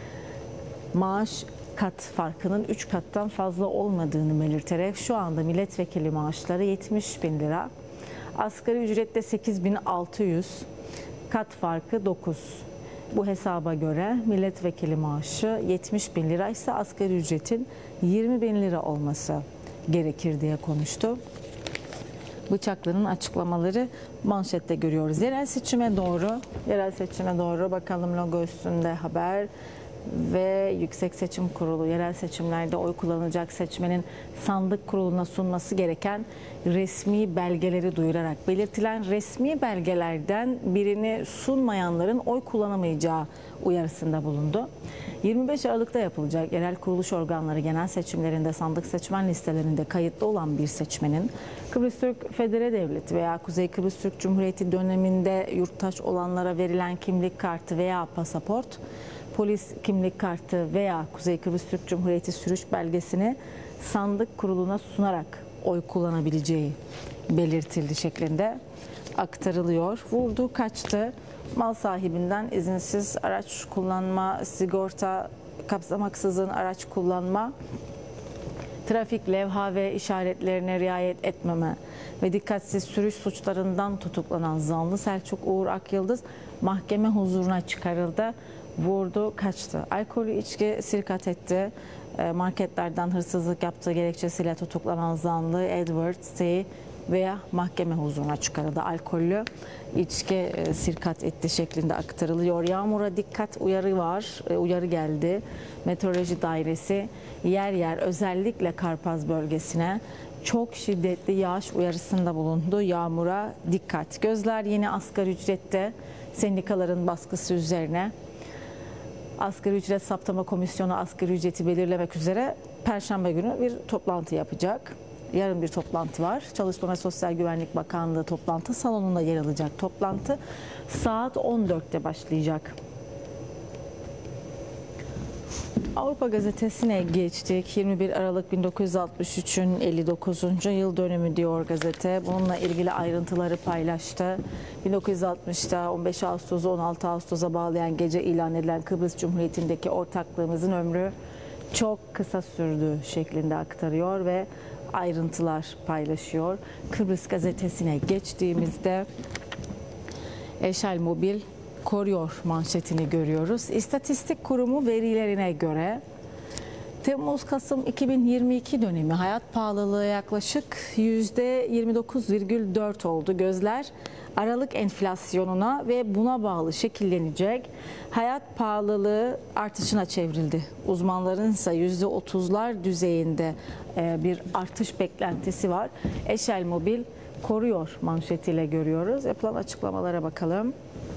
Speaker 1: maaş kat farkının üç kattan fazla olmadığını belirterek şu anda milletvekili maaşları yetmiş bin lira, asgari ücrette sekiz bin altı yüz, kat farkı dokuz. Bu hesaba göre milletvekili maaşı yetmiş bin lira ise asgari ücretin yirmi bin lira olması gerekir diye konuştu. bıçakların açıklamaları manşette görüyoruz. Yerel seçime doğru, yerel seçime doğru bakalım, logo üstünde haber ve Yüksek Seçim Kurulu yerel seçimlerde oy kullanacak seçmenin sandık kuruluna sunması gereken resmi belgeleri duyurarak belirtilen resmi belgelerden birini sunmayanların oy kullanamayacağı uyarısında bulundu. yirmi beş Aralık'ta yapılacak yerel kuruluş organları genel seçimlerinde sandık seçmen listelerinde kayıtlı olan bir seçmenin Kıbrıs Türk Federe Devleti veya Kuzey Kıbrıs Türk Cumhuriyeti döneminde yurttaş olanlara verilen kimlik kartı veya pasaport, polis kimlik kartı veya Kuzey Kıbrıs Türk Cumhuriyeti sürüş belgesini sandık kuruluna sunarak oy kullanabileceği belirtildi şeklinde aktarılıyor. Vurdu kaçtı. Mal sahibinden izinsiz araç kullanma, sigorta kapsamaksızın araç kullanma, trafik levha ve işaretlerine riayet etmeme ve dikkatsiz sürüş suçlarından tutuklanan zanlı Selçuk Uğur Akyıldız mahkeme huzuruna çıkarıldı. Vurdu kaçtı. Alkolü içki sirkat etti. Marketlerden hırsızlık yaptığı gerekçesiyle tutuklanan zanlı Edward T. veya mahkeme huzuruna çıkarıldı. Alkollü içki sirkat etti şeklinde aktarılıyor. Yağmura dikkat uyarı var. Uyarı geldi. Meteoroloji Dairesi yer yer özellikle Karpaz bölgesine çok şiddetli yağış uyarısında bulundu. Yağmura dikkat. Gözler yeni asgari ücrette sendikaların baskısı üzerine. Asgari Ücret Saptama Komisyonu asgari ücreti belirlemek üzere Perşembe günü bir toplantı yapacak. Yarın bir toplantı var. Çalışma ve Sosyal Güvenlik Bakanlığı toplantı salonunda yer alacak. Toplantı saat on dörtte başlayacak. Avrupa Gazetesi'ne geçtik. yirmi bir Aralık bin dokuz yüz altmış üçün elli dokuzuncu yıl dönümü diyor gazete. Bununla ilgili ayrıntıları paylaştı. bin dokuz yüz altmışta on beş Ağustos'u on altı Ağustos'a bağlayan gece ilan edilen Kıbrıs Cumhuriyeti'ndeki ortaklığımızın ömrü çok kısa sürdü şeklinde aktarıyor ve ayrıntılar paylaşıyor. Kıbrıs Gazetesi'ne geçtiğimizde Eşel Mobil koruyor manşetini görüyoruz. İstatistik Kurumu verilerine göre Temmuz-Kasım iki bin yirmi iki dönemi hayat pahalılığı yaklaşık yüzde yirmi dokuz virgül dört oldu. Gözler Aralık enflasyonuna ve buna bağlı şekillenecek hayat pahalılığı artışına çevrildi. Uzmanların ise yüzde otuzlar düzeyinde bir artış beklentisi var. Eşel Mobil koruyor manşetiyle görüyoruz. Yapılan açıklamalara bakalım.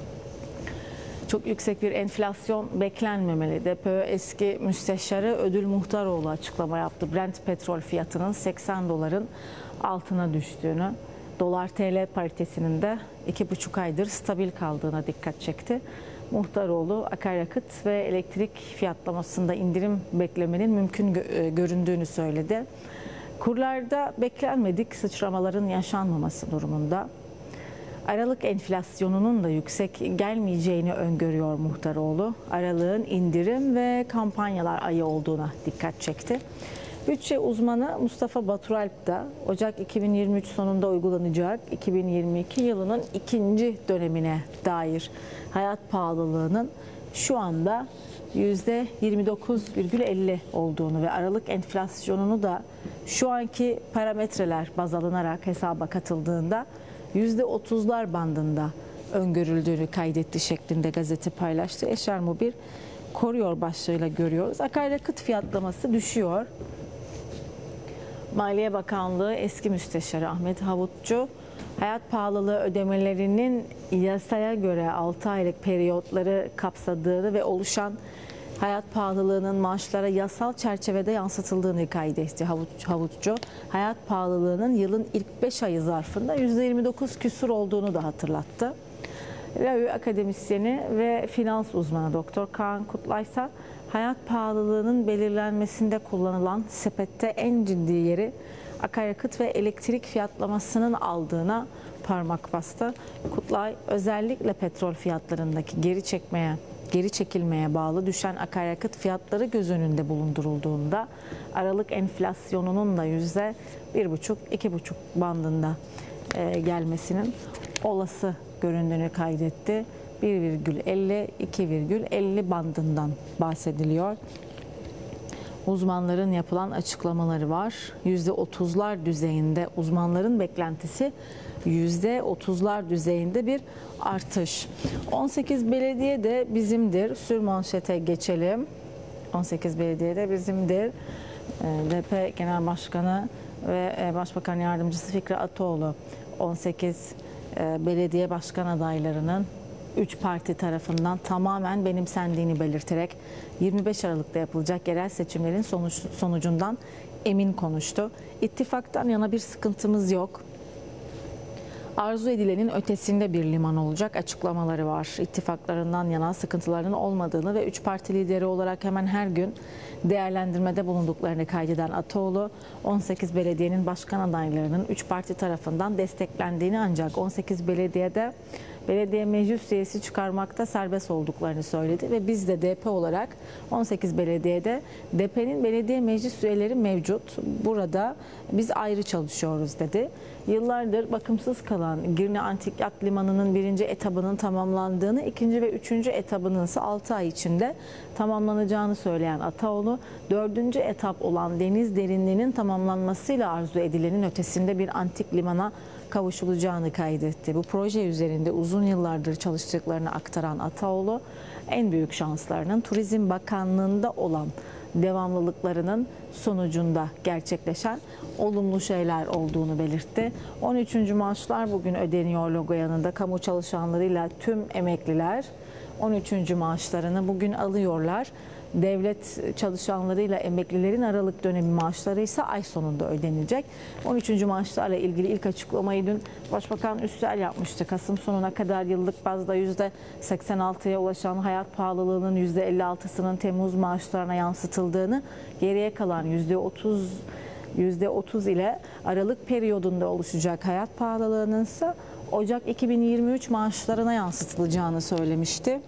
Speaker 1: Çok yüksek bir enflasyon beklenmemeli. D P Ö eski müsteşarı Ödül Muhtaroğlu açıklama yaptı. Brent petrol fiyatının seksen doların altına düştüğünü, dolar T L paritesinin de iki buçuk aydır stabil kaldığına dikkat çekti. Muhtaroğlu akaryakıt ve elektrik fiyatlamasında indirim beklemenin mümkün göründüğünü söyledi. Kurlarda beklenmedik sıçramaların yaşanmaması durumunda Aralık enflasyonunun da yüksek gelmeyeceğini öngörüyor Muhtaroğlu. Aralığın indirim ve kampanyalar ayı olduğuna dikkat çekti. Bütçe uzmanı Mustafa Baturalp da Ocak iki bin yirmi üç sonunda uygulanacak iki bin yirmi iki yılının ikinci dönemine dair hayat pahalılığının şu anda yüzde yirmi dokuz virgül elli olduğunu ve Aralık enflasyonunu da şu anki parametreler baz alınarak hesaba katıldığında yüzde otuzlar bandında öngörüldüğünü kaydetti şeklinde gazete paylaştı. Eşer Mobil koruyor başlığıyla görüyoruz. Akaryakıt fiyatlaması düşüyor. Maliye Bakanlığı eski müsteşarı Ahmet Havutçu, hayat pahalılığı ödemelerinin yasaya göre altı aylık periyotları kapsadığını ve oluşan hayat pahalılığının maaşlara yasal çerçevede yansıtıldığını kaydetti Havutçu. Hayat pahalılığının yılın ilk beş ayı zarfında yüzde yirmi dokuz küsur olduğunu da hatırlattı. LAÜ akademisyeni ve finans uzmanı Doktor Kaan Kutlay ise hayat pahalılığının belirlenmesinde kullanılan sepette en ciddi yeri akaryakıt ve elektrik fiyatlamasının aldığına parmak bastı. Kutlay özellikle petrol fiyatlarındaki geri çekmeye geri çekilmeye bağlı düşen akaryakıt fiyatları göz önünde bulundurulduğunda Aralık enflasyonunun da yüzde bir buçuk iki buçuk bandında gelmesinin olası göründüğünü kaydetti. bir virgül elli iki virgül elli bandından bahsediliyor. uzmanların yapılan açıklamaları var. yüzde otuzlar düzeyinde uzmanların beklentisi yüzde otuzlar düzeyinde bir artış. on sekiz belediye de bizimdir. Sürmanşete geçelim. on sekiz belediye de bizimdir. D P Genel Başkanı ve Başbakan Yardımcısı Fikri Ataoğlu on sekiz belediye başkan adaylarının üç parti tarafından tamamen benimsendiğini belirterek yirmi beş Aralık'ta yapılacak yerel seçimlerin sonuç, sonucundan emin konuştu. İttifaktan yana bir sıkıntımız yok. Arzu edilenin ötesinde bir liman olacak açıklamaları var. İttifaklarından yana sıkıntıların olmadığını ve üç parti lideri olarak hemen her gün değerlendirmede bulunduklarını kaydeden Ataoğlu, on sekiz belediyenin başkan adaylarının üç parti tarafından desteklendiğini ancak on sekiz belediyede belediye meclis üyesi çıkarmakta serbest olduklarını söyledi ve biz de D P olarak on sekiz belediyede D P'nin belediye meclis üyeleri mevcut. Burada biz ayrı çalışıyoruz dedi. Yıllardır bakımsız kalan Girne Antik Yat Limanı'nın birinci etabının tamamlandığını, ikinci ve üçüncü etabının ise altı ay içinde tamamlanacağını söyleyen Ataoğlu, dördüncü etap olan deniz derinliğinin tamamlanmasıyla arzu edilenin ötesinde bir antik limana kavuşulacağını kaydetti. Bu proje üzerinde uzun yıllardır çalıştıklarını aktaran Ataoğlu, en büyük şanslarının Turizm Bakanlığı'nda olan devamlılıklarının sonucunda gerçekleşen olumlu şeyler olduğunu belirtti. on üçüncü maaşlar bugün ödeniyor logo yanında. Kamu çalışanlarıyla tüm emekliler on üçüncü maaşlarını bugün alıyorlar. Devlet çalışanlarıyla emeklilerin Aralık dönemi maaşları ise ay sonunda ödenecek. on üçüncü maaşlarla ilgili ilk açıklamayı dün Başbakan Üssel yapmıştı. Kasım sonuna kadar yıllık bazda yüzde seksen altıya ulaşan hayat pahalılığının yüzde elli altısının Temmuz maaşlarına yansıtıldığını, geriye kalan yüzde otuz yüzde otuz ile Aralık periyodunda oluşacak hayat pahalılığının ise Ocak iki bin yirmi üç maaşlarına yansıtılacağını söylemişti.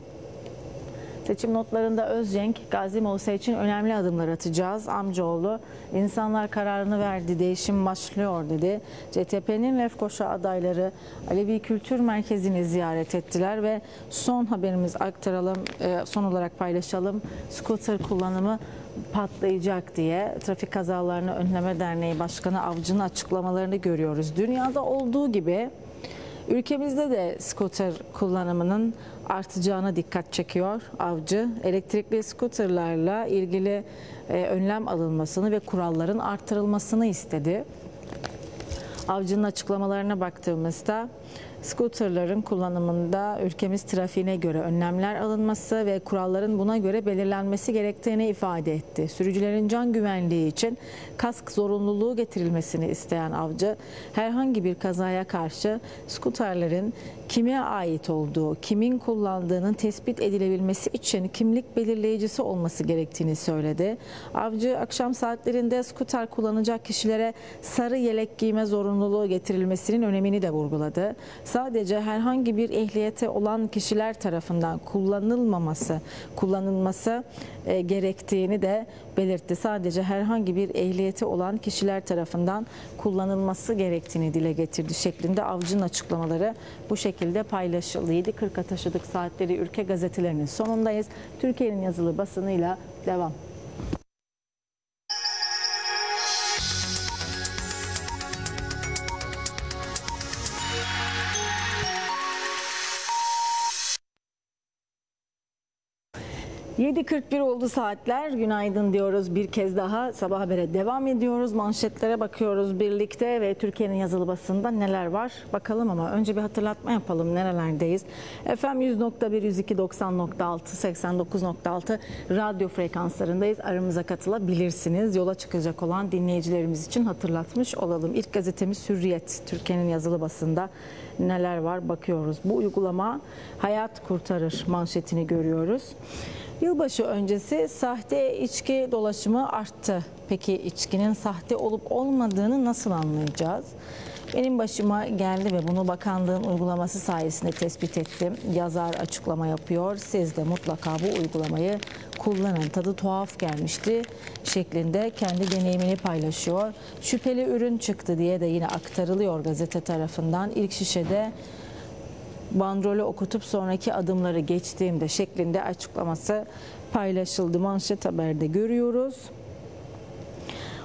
Speaker 1: Seçim notlarında Özcenk, Gazi Musa için önemli adımlar atacağız. Amcaoğlu, insanlar kararını verdi, değişim başlıyor dedi. C T P'nin Lefkoşa adayları Alevi Kültür Merkezi'ni ziyaret ettiler ve son haberimiz aktaralım, son olarak paylaşalım. Scooter kullanımı patlayacak diye Trafik Kazalarını Önleme Derneği Başkanı Avcı'nın açıklamalarını görüyoruz. Dünyada olduğu gibi ülkemizde de scooter kullanımının artacağına dikkat çekiyor Avcı. Elektrikli scooterlarla ilgili e, önlem alınmasını ve kuralların artırılmasını istedi. Avcı'nın açıklamalarına baktığımızda scooterların kullanımında ülkemiz trafiğine göre önlemler alınması ve kuralların buna göre belirlenmesi gerektiğini ifade etti. Sürücülerin can güvenliği için kask zorunluluğu getirilmesini isteyen Avcı, herhangi bir kazaya karşı scooterlerin kime ait olduğu, kimin kullandığının tespit edilebilmesi için kimlik belirleyicisi olması gerektiğini söyledi. Avcı, akşam saatlerinde scooter kullanacak kişilere sarı yelek giyme zorunluluğu getirilmesinin önemini de vurguladı. Sadece herhangi bir ehliyeti olan kişiler tarafından kullanılmaması, kullanılması e, gerektiğini de belirtti. Sadece herhangi bir ehliyeti olan kişiler tarafından kullanılması gerektiğini dile getirdi şeklinde Avcı'nın açıklamaları bu şekilde paylaşıldı. yedi kırka taşıdık saatleri ülke gazetelerinin sonundayız. Türkiye'nin yazılı basınıyla devam. yedi kırk bir oldu saatler. Günaydın diyoruz bir kez daha. Sabah habere devam ediyoruz. Manşetlere bakıyoruz birlikte ve Türkiye'nin yazılı basında neler var bakalım ama önce bir hatırlatma yapalım nerelerdeyiz. F M yüz nokta bir, yüz iki, doksan nokta altı, seksen dokuz nokta altı radyo frekanslarındayız. Aramıza katılabilirsiniz. Yola çıkacak olan dinleyicilerimiz için hatırlatmış olalım. İlk gazetemiz Hürriyet. Türkiye'nin yazılı basında neler var bakıyoruz. Bu uygulama hayat kurtarır manşetini görüyoruz. Yılbaşı öncesi sahte içki dolaşımı arttı. Peki içkinin sahte olup olmadığını nasıl anlayacağız? Benim başıma geldi ve bunu bakanlığın uygulaması sayesinde tespit ettim. Yazar açıklama yapıyor. Siz de mutlaka bu uygulamayı kullanın. Tadı tuhaf gelmişti şeklinde kendi deneyimini paylaşıyor. Şüpheli ürün çıktı diye de yine aktarılıyor gazete tarafından. İlk şişede bandrolü okutup sonraki adımları geçtiğimde şeklinde açıklaması paylaşıldı. Manşet haberde görüyoruz.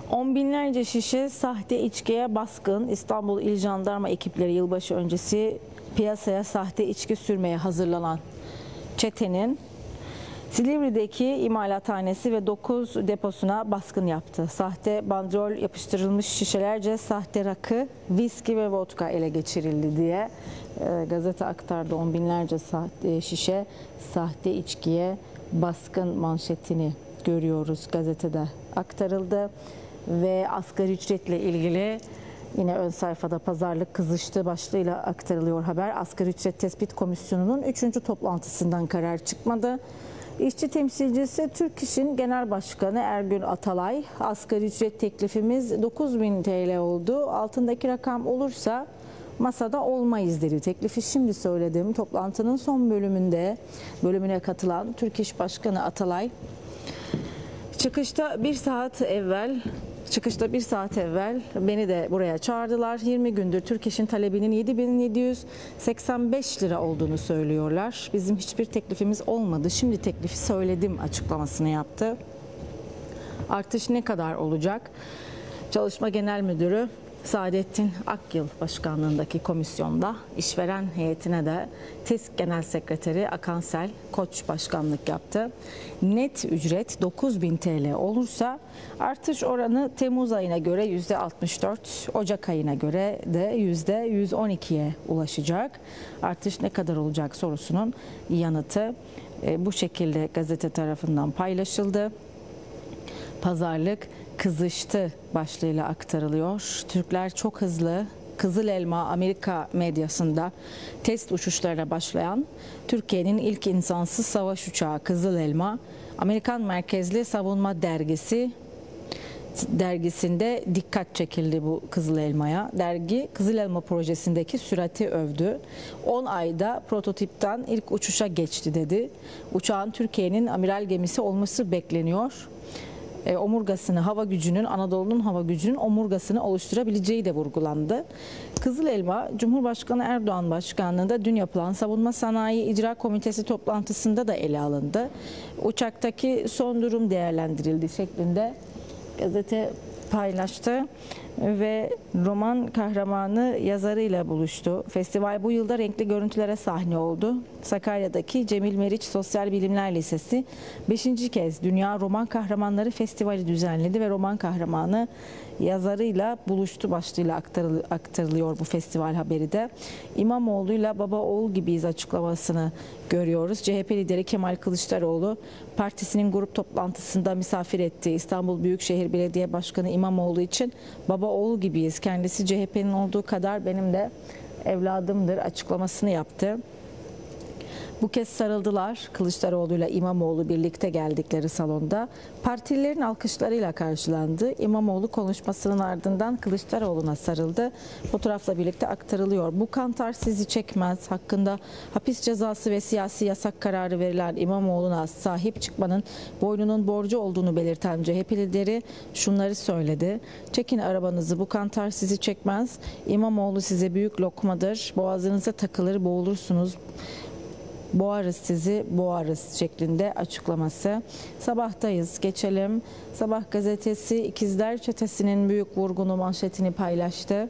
Speaker 1: On binlerce şişe sahte içkiye baskın. İstanbul İl Jandarma ekipleri yılbaşı öncesi piyasaya sahte içki sürmeye hazırlanan çetenin Silivri'deki imalathanesi ve dokuz deposuna baskın yaptı. Sahte bandrol yapıştırılmış şişelerce sahte rakı, viski ve vodka ele geçirildi diye e, gazete aktardı. On binlerce sahte şişe sahte içkiye baskın manşetini görüyoruz, gazetede aktarıldı. Ve asgari ücretle ilgili yine ön sayfada pazarlık kızıştı başlığıyla aktarılıyor haber. Asgari ücret tespit komisyonunun üçüncü toplantısından karar çıkmadı. İşçi temsilcisi Türk İş'in Genel Başkanı Ergün Atalay, asgari ücret teklifimiz dokuz bin T L oldu. Altındaki rakam olursa masada olmayız dedi. Teklifi şimdi söyledim. Toplantının son bölümünde bölümüne katılan Türk İş Başkanı Atalay, çıkışta bir saat evvel Çıkışta bir saat evvel beni de buraya çağırdılar. yirmi gündür Türk İş'in talebinin yedi bin yedi yüz seksen beş lira olduğunu söylüyorlar. Bizim hiçbir teklifimiz olmadı. Şimdi teklifi söyledim açıklamasını yaptı. Artış ne kadar olacak? Çalışma Genel Müdürü Saadettin Akyıl başkanlığındaki komisyonda işveren heyetine de TİSK Genel Sekreteri Akansel Koç başkanlık yaptı. Net ücret dokuz bin T L olursa artış oranı Temmuz ayına göre yüzde altmış dört, Ocak ayına göre de yüzde yüz on ikiye ulaşacak. Artış ne kadar olacak sorusunun yanıtı bu şekilde gazete tarafından paylaşıldı. Pazarlık kızıştı başlığıyla aktarılıyor. Türkler çok hızlı. Kızıl Elma Amerika medyasında test uçuşlarına başlayan Türkiye'nin ilk insansız savaş uçağı Kızıl Elma, Amerikan merkezli savunma dergisi dergisinde dikkat çekildi bu Kızıl Elma'ya. Dergi Kızıl Elma projesindeki sürati övdü. on ayda prototipten ilk uçuşa geçti dedi. Uçağın Türkiye'nin amiral gemisi olması bekleniyor. E, omurgasını, hava gücünün, Anadolu'nun hava gücünün omurgasını oluşturabileceği de vurgulandı. Kızıl Elma, Cumhurbaşkanı Erdoğan başkanlığında dün yapılan Savunma Sanayi İcra Komitesi toplantısında da ele alındı. Uçaktaki son durum değerlendirildi şeklinde gazete paylaştı ve roman kahramanı yazarıyla buluştu. Festival bu yılda renkli görüntülere sahne oldu. Sakarya'daki Cemil Meriç Sosyal Bilimler Lisesi beşinci kez Dünya Roman Kahramanları Festivali düzenledi ve roman kahramanı yazarıyla buluştu başlığıyla aktarılıyor bu festival haberi de. İmamoğlu'yla baba oğul gibiyiz açıklamasını görüyoruz. C H P lideri Kemal Kılıçdaroğlu partisinin grup toplantısında misafir ettiği İstanbul Büyükşehir Belediye Başkanı İmamoğlu için baba oğul gibiyiz. Kendisi C H P'nin olduğu kadar benim de evladımdır açıklamasını yaptı. Bu kez sarıldılar. Kılıçdaroğlu ile İmamoğlu birlikte geldikleri salonda partililerin alkışlarıyla karşılandı. İmamoğlu konuşmasının ardından Kılıçdaroğlu'na sarıldı. Fotoğrafla birlikte aktarılıyor. Bu kantar sizi çekmez. Hakkında hapis cezası ve siyasi yasak kararı verilen İmamoğlu'na sahip çıkmanın boynunun borcu olduğunu belirten C H P lideri şunları söyledi. Çekin arabanızı, bu kantar sizi çekmez. İmamoğlu size büyük lokmadır. Boğazınıza takılır, boğulursunuz. Boğarız sizi, boğarız şeklinde açıklaması. Sabahtayız. Geçelim. Sabah gazetesi İkizler Çetesi'nin büyük vurgunu manşetini paylaştı.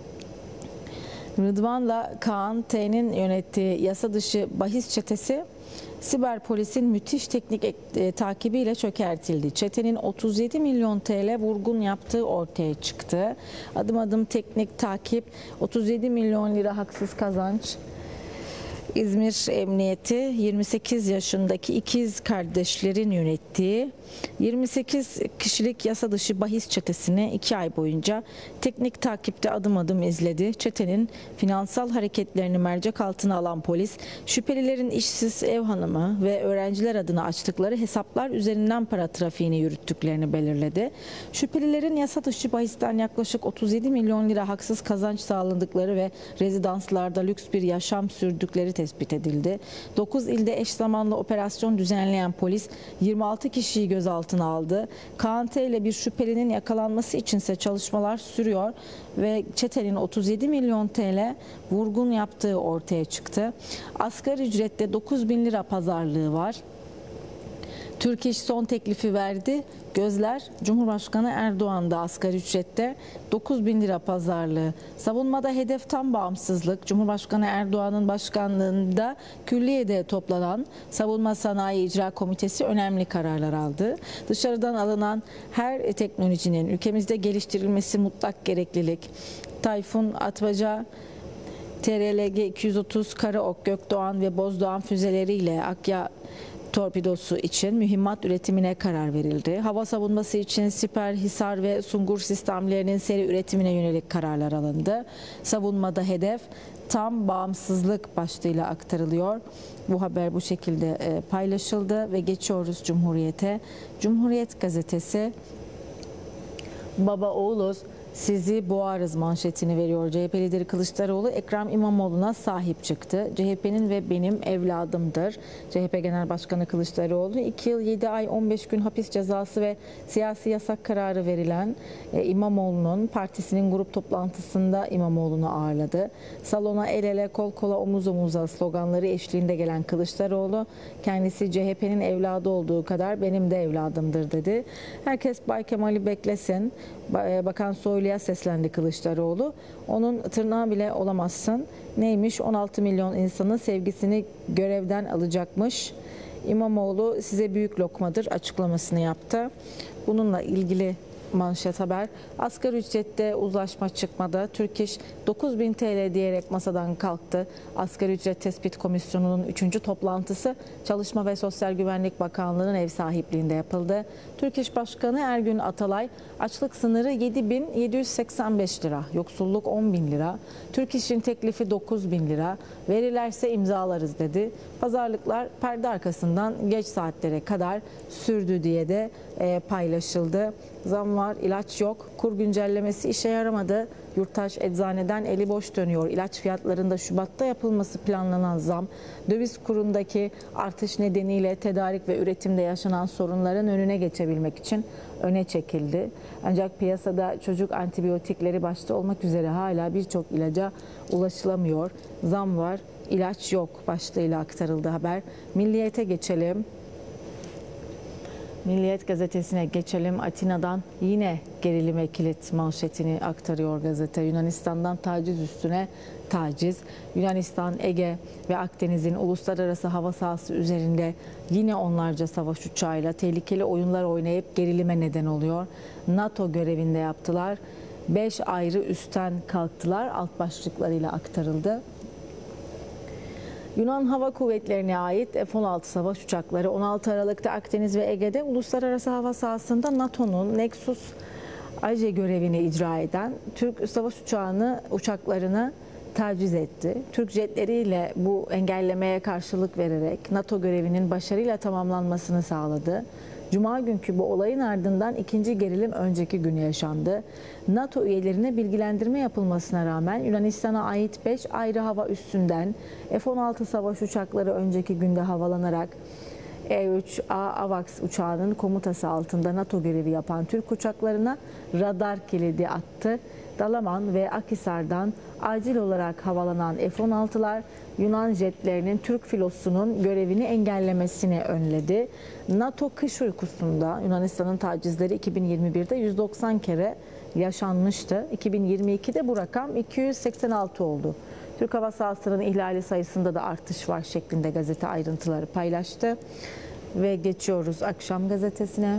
Speaker 1: Rıdvan'la Kaan T'nin yönettiği yasa dışı bahis çetesi siber polisin müthiş teknik e, takibiyle çökertildi. Çetenin otuz yedi milyon T L vurgun yaptığı ortaya çıktı. Adım adım teknik takip, otuz yedi milyon lira haksız kazanç. İzmir Emniyeti yirmi sekiz yaşındaki ikiz kardeşlerin yönettiği yirmi sekiz kişilik yasa dışı bahis çetesini iki ay boyunca teknik takipte adım adım izledi. Çetenin finansal hareketlerini mercek altına alan polis, şüphelilerin işsiz ev hanımı ve öğrenciler adına açtıkları hesaplar üzerinden para trafiğini yürüttüklerini belirledi. Şüphelilerin yasa dışı bahisten yaklaşık otuz yedi milyon lira haksız kazanç sağladıkları ve rezidanslarda lüks bir yaşam sürdükleri tespit edildi. dokuz ilde eş zamanlı operasyon düzenleyen polis yirmi altı kişiyi gözaltına aldı. Kaan T ile bir şüphelinin yakalanması içinse çalışmalar sürüyor ve çetenin otuz yedi milyon T L vurgun yaptığı ortaya çıktı. Asgari ücrette dokuz bin lira pazarlığı var. Türk İş son teklifi verdi. Gözler Cumhurbaşkanı Erdoğan'da asgari ücrette dokuz bin lira pazarlığı. Savunmada hedef tam bağımsızlık. Cumhurbaşkanı Erdoğan'ın başkanlığında külliyede toplanan Savunma Sanayi İcra Komitesi önemli kararlar aldı. Dışarıdan alınan her teknolojinin ülkemizde geliştirilmesi mutlak gereklilik. Tayfun Atmaca, T R L G iki yüz otuz, Karaok, Gökdoğan ve Bozdoğan füzeleriyle Akya torpidosu için mühimmat üretimine karar verildi. Hava savunması için Siper, Hisar ve Sungur sistemlerinin seri üretimine yönelik kararlar alındı. Savunmada hedef tam bağımsızlık başlığıyla aktarılıyor. Bu haber bu şekilde paylaşıldı ve geçiyoruz Cumhuriyet'e. Cumhuriyet gazetesi baba oğluz sizi boğarız manşetini veriyor. C H P lideri Kılıçdaroğlu Ekrem İmamoğlu'na sahip çıktı. C H P'nin ve benim evladımdır. C H P Genel Başkanı Kılıçdaroğlu iki yıl yedi ay on beş gün hapis cezası ve siyasi yasak kararı verilen İmamoğlu'nun partisinin grup toplantısında İmamoğlu'nu ağırladı. Salona el ele kol kola omuz omuza sloganları eşliğinde gelen Kılıçdaroğlu kendisi C H P'nin evladı olduğu kadar benim de evladımdır dedi. Herkes Bay Kemal'i beklesin. Bakan Soylu'ya seslendi Kılıçdaroğlu. Onun tırnağı bile olamazsın. Neymiş? on altı milyon insanın sevgisini görevden alacakmış. İmamoğlu size büyük lokmadır açıklamasını yaptı. Bununla ilgili manşet haber. Asgari ücrette uzlaşma çıkmadı. Türk İş dokuz bin T L diyerek masadan kalktı. Asgari ücret tespit komisyonunun üçüncü toplantısı Çalışma ve Sosyal Güvenlik Bakanlığı'nın ev sahipliğinde yapıldı. Türk İş Başkanı Ergün Atalay açlık sınırı yedi bin yedi yüz seksen beş lira, yoksulluk on bin lira, Türk İş'in teklifi dokuz bin lira, verirlerse imzalarız dedi. Pazarlıklar perde arkasından geç saatlere kadar sürdü diye de e, paylaşıldı. Zam var, ilaç yok. Kur güncellemesi işe yaramadı. Yurttaş eczaneden eli boş dönüyor. İlaç fiyatlarında Şubat'ta yapılması planlanan zam, döviz kurundaki artış nedeniyle tedarik ve üretimde yaşanan sorunların önüne geçebilmek için öne çekildi. Ancak piyasada çocuk antibiyotikleri başta olmak üzere hala birçok ilaca ulaşılamıyor. Zam var, ilaç yok başlığıyla aktarıldı haber. Milliyet'e geçelim. Milliyet gazetesine geçelim. Atina'dan yine gerilime kilit manşetini aktarıyor gazete. Yunanistan'dan taciz üstüne taciz. Yunanistan, Ege ve Akdeniz'in uluslararası hava sahası üzerinde yine onlarca savaş uçağıyla tehlikeli oyunlar oynayıp gerilime neden oluyor. NATO görevinde yaptılar. Beş ayrı üstten kalktılar. Alt başlıklarıyla aktarıldı. Yunan Hava Kuvvetleri'ne ait F on altı savaş uçakları on altı Aralık'ta Akdeniz ve Ege'de uluslararası hava sahasında NATO'nun Nexus Aje görevini icra eden Türk savaş uçağını uçaklarını taciz etti. Türk jetleriyle bu engellemeye karşılık vererek NATO görevinin başarıyla tamamlanmasını sağladı. Cuma günkü bu olayın ardından ikinci gerilim önceki gün yaşandı. NATO üyelerine bilgilendirme yapılmasına rağmen Yunanistan'a ait beş ayrı hava üssünden F on altı savaş uçakları önceki günde havalanarak E üç A AVAX uçağının komutası altında NATO görevi yapan Türk uçaklarına radar kilidi attı. Dalaman ve Akhisar'dan acil olarak havalanan F on altılar Yunan jetlerinin Türk filosunun görevini engellemesini önledi. NATO kış uykusunda Yunanistan'ın tacizleri iki bin yirmi birde yüz doksan kere yaşanmıştı. iki bin yirmi ikide bu rakam iki yüz seksen altı oldu. Türk hava sahasının ihlali sayısında da artış var şeklinde gazete ayrıntıları paylaştı. Ve geçiyoruz Akşam gazetesine.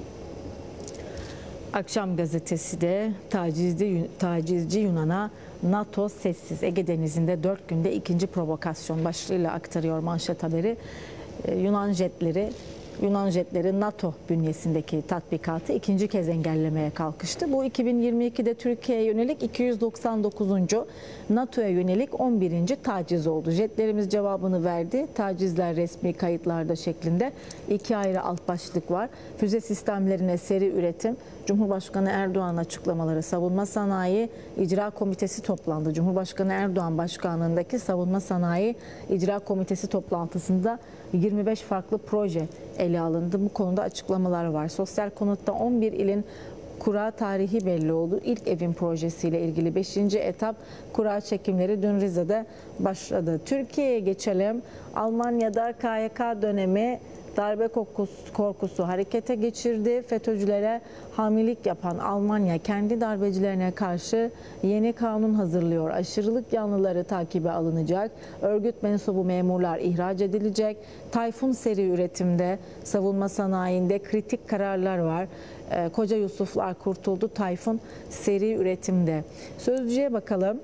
Speaker 1: Akşam gazetesi de tacizci, tacizci Yunan'a NATO sessiz. Ege Denizi'nde dört günde ikinci provokasyon başlığıyla aktarıyor manşet haberi. Ee, Yunan jetleri Yunan jetleri NATO bünyesindeki tatbikatı ikinci kez engellemeye kalkıştı. Bu iki bin yirmi ikide Türkiye'ye yönelik iki yüz doksan dokuzuncu NATO'ya yönelik on birinci taciz oldu. Jetlerimiz cevabını verdi. Tacizler resmi kayıtlarda şeklinde iki ayrı alt başlık var. Füze sistemlerine seri üretim, Cumhurbaşkanı Erdoğan açıklamaları, Savunma Sanayi İcra Komitesi toplandı. Cumhurbaşkanı Erdoğan başkanlığındaki Savunma Sanayi İcra Komitesi toplantısında yirmi beş farklı proje ele alındı. Bu konuda açıklamalar var. Sosyal konutta on bir ilin kura tarihi belli oldu. İlk evin projesiyle ilgili beşinci etap kura çekimleri dün Rize'de başladı. Türkiye'ye geçelim. Almanya'da K Y K dönemi darbe korkusu, korkusu harekete geçirdi. FETÖ'cülere hamilelik yapan Almanya kendi darbecilerine karşı yeni kanun hazırlıyor. Aşırılık yanlıları takibe alınacak. Örgüt mensubu memurlar ihraç edilecek. Tayfun seri üretimde, savunma sanayinde kritik kararlar var. Ee, Koca Yusuflar kurtuldu. Tayfun seri üretimde. Sözcüye bakalım.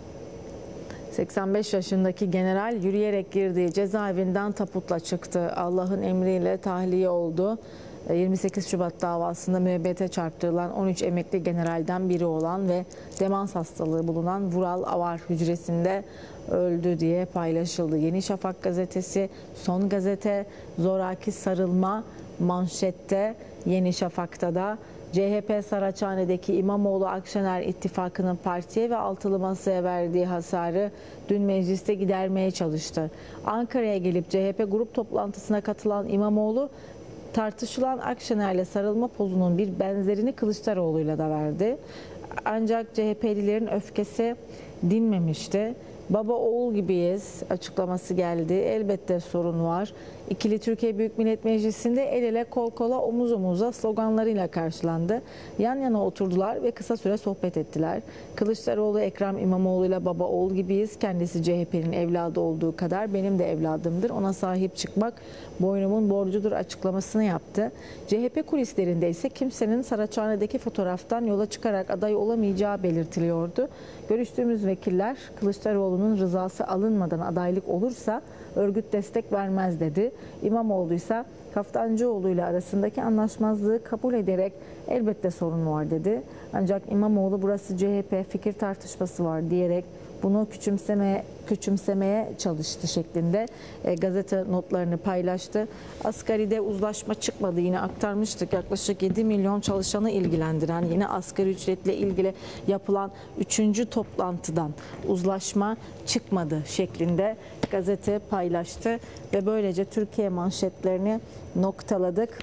Speaker 1: seksen beş yaşındaki general yürüyerek girdiği cezaevinden taputla çıktı. Allah'ın emriyle tahliye oldu. yirmi sekiz Şubat davasında müebbete çarptırılan on üç emekli generalden biri olan ve demans hastalığı bulunan Vural Avar hücresinde öldü diye paylaşıldı. Yeni Şafak gazetesi, Son Gazete, zoraki sarılma manşette. Yeni Şafak'ta da C H P Saraçhane'deki İmamoğlu-Akşener ittifakının partiye ve altılı masaya verdiği hasarı dün mecliste gidermeye çalıştı. Ankara'ya gelip C H P grup toplantısına katılan İmamoğlu, tartışılan Akşener'le sarılma pozunun bir benzerini Kılıçdaroğlu'yla da verdi. Ancak C H P'lilerin öfkesi dinmemişti. Baba oğul gibiyiz açıklaması geldi. Elbette sorun var. İkili Türkiye Büyük Millet Meclisi'nde el ele kol kola omuz omuza sloganlarıyla karşılandı. Yan yana oturdular ve kısa süre sohbet ettiler. Kılıçdaroğlu Ekrem İmamoğlu'yla baba oğul gibiyiz. Kendisi C H P'nin evladı olduğu kadar benim de evladımdır. Ona sahip çıkmak boynumun borcudur açıklamasını yaptı. C H P kulislerinde ise kimsenin Saraçhane'deki fotoğraftan yola çıkarak aday olamayacağı belirtiliyordu. Görüştüğümüz vekiller Kılıçdaroğlu'nun rızası alınmadan adaylık olursa örgüt destek vermez dedi. İmamoğlu ise Kaftancıoğlu ile arasındaki anlaşmazlığı kabul ederek elbette sorun var dedi. Ancak İmamoğlu burası C H P fikir tartışması var diyerek bunu küçümsemeye, küçümsemeye çalıştı şeklinde e, gazete notlarını paylaştı. Asgaride uzlaşma çıkmadı, yine aktarmıştık. Yaklaşık yedi milyon çalışanı ilgilendiren yeni asgari ücretle ilgili yapılan üçüncü toplantıdan uzlaşma çıkmadı şeklinde gazete paylaştı ve böylece Türkiye manşetlerini noktaladık.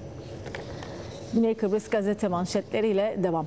Speaker 1: Güney Kıbrıs gazete manşetleriyle devam.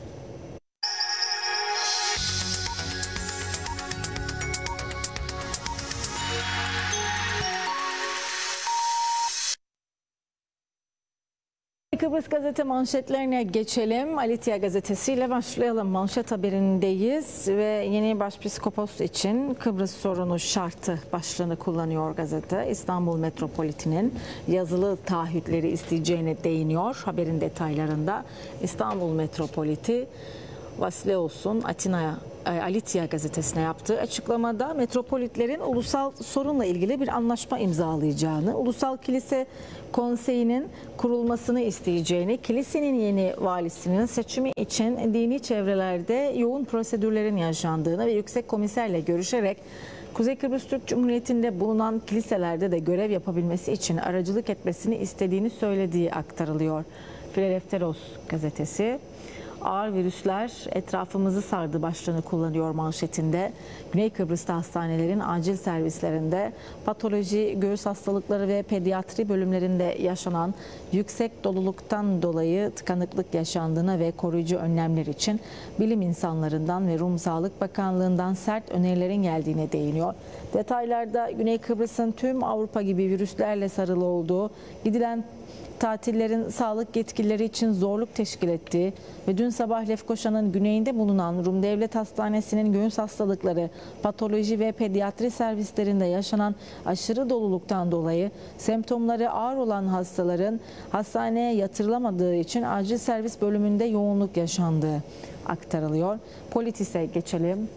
Speaker 1: Kıbrıs gazete manşetlerine geçelim. Alitya gazetesiyle başlayalım. Manşet haberindeyiz ve yeni başpiskopos için Kıbrıs sorunu şartı başlığını kullanıyor gazete. İstanbul Metropoliti'nin yazılı taahhütleri isteyeceğine değiniyor. Haberin detaylarında İstanbul Metropoliti Vasileos'un Atina'ya Alitya gazetesine yaptığı açıklamada metropolitlerin ulusal sorunla ilgili bir anlaşma imzalayacağını, Ulusal Kilise Konseyi'nin kurulmasını isteyeceğini, kilisenin yeni valisinin seçimi için dini çevrelerde yoğun prosedürlerin yaşandığını ve yüksek komiserle görüşerek Kuzey Kıbrıs Türk Cumhuriyeti'nde bulunan kiliselerde de görev yapabilmesi için aracılık etmesini istediğini söylediği aktarılıyor. Filadelfos gazetesi ağır virüsler etrafımızı sardı başlığını kullanıyor manşetinde. Güney Kıbrıs'ta hastanelerin acil servislerinde patoloji, göğüs hastalıkları ve pediatri bölümlerinde yaşanan yüksek doluluktan dolayı tıkanıklık yaşandığına ve koruyucu önlemler için bilim insanlarından ve Rum Sağlık Bakanlığı'ndan sert önerilerin geldiğine değiniyor. Detaylarda Güney Kıbrıs'ın tüm Avrupa gibi virüslerle sarılı olduğu, gidilen tatillerin sağlık yetkilileri için zorluk teşkil ettiği ve dün sabah Lefkoşa'nın güneyinde bulunan Rum Devlet Hastanesi'nin göğüs hastalıkları, patoloji ve pediatri servislerinde yaşanan aşırı doluluktan dolayı semptomları ağır olan hastaların hastaneye yatırılamadığı için acil servis bölümünde yoğunluk yaşandığı aktarılıyor. Politis'e geçelim.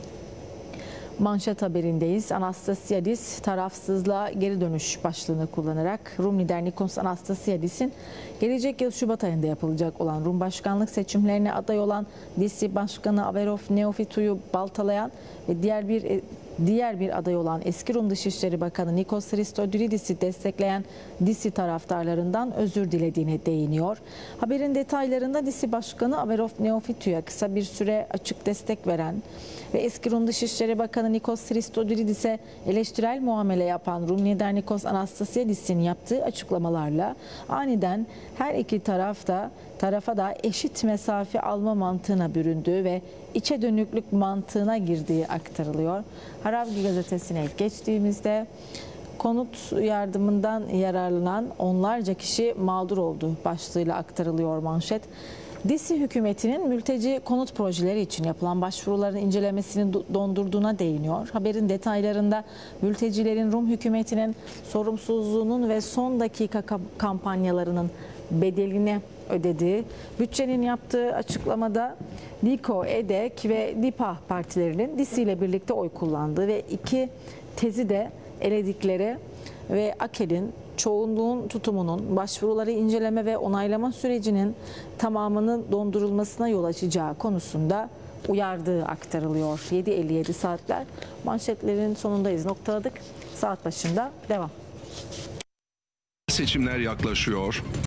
Speaker 1: Manşet haberindeyiz. Anastasiadis tarafsızlığa geri dönüş başlığını kullanarak Rum lider Nikos Anastasiadis'in gelecek yıl Şubat ayında yapılacak olan Rum başkanlık seçimlerine aday olan D C Başkanı Averof Neofitu'yu baltalayan ve diğer bir diğer bir aday olan eski Rum Dışişleri Bakanı Nikos Christodoulidis'i destekleyen D C taraftarlarından özür dilediğine değiniyor. Haberin detaylarında D C Başkanı Averof Neofitu'ya kısa bir süre açık destek veren ve eski Rum Dışişleri Bakanı Nikos Christodoulidis'e eleştirel muamele yapan Rum lider Nikos Anastasiadis'in yaptığı açıklamalarla aniden her iki tarafta tarafa da eşit mesafe alma mantığına büründüğü ve içe dönüklük mantığına girdiği aktarılıyor. Haravgi gazetesine geçtiğimizde konut yardımından yararlanan onlarca kişi mağdur oldu başlığıyla aktarılıyor manşet. Disi hükümetinin mülteci konut projeleri için yapılan başvuruların incelemesini dondurduğuna değiniyor. Haberin detaylarında mültecilerin Rum hükümetinin sorumsuzluğunun ve son dakika kampanyalarının bedelini ödediği, bütçenin yaptığı açıklamada DİKO, EDEK ve DİPA partilerinin Disi ile birlikte oy kullandığı ve iki tezi de eledikleri ve AKEL'in çoğunluğun tutumunun başvuruları inceleme ve onaylama sürecinin tamamının dondurulmasına yol açacağı konusunda uyardığı aktarılıyor. yedi elli yedi saatler. Manşetlerin sonundayız. Noktaladık. Saat başında devam.
Speaker 8: Seçimler yaklaşıyor.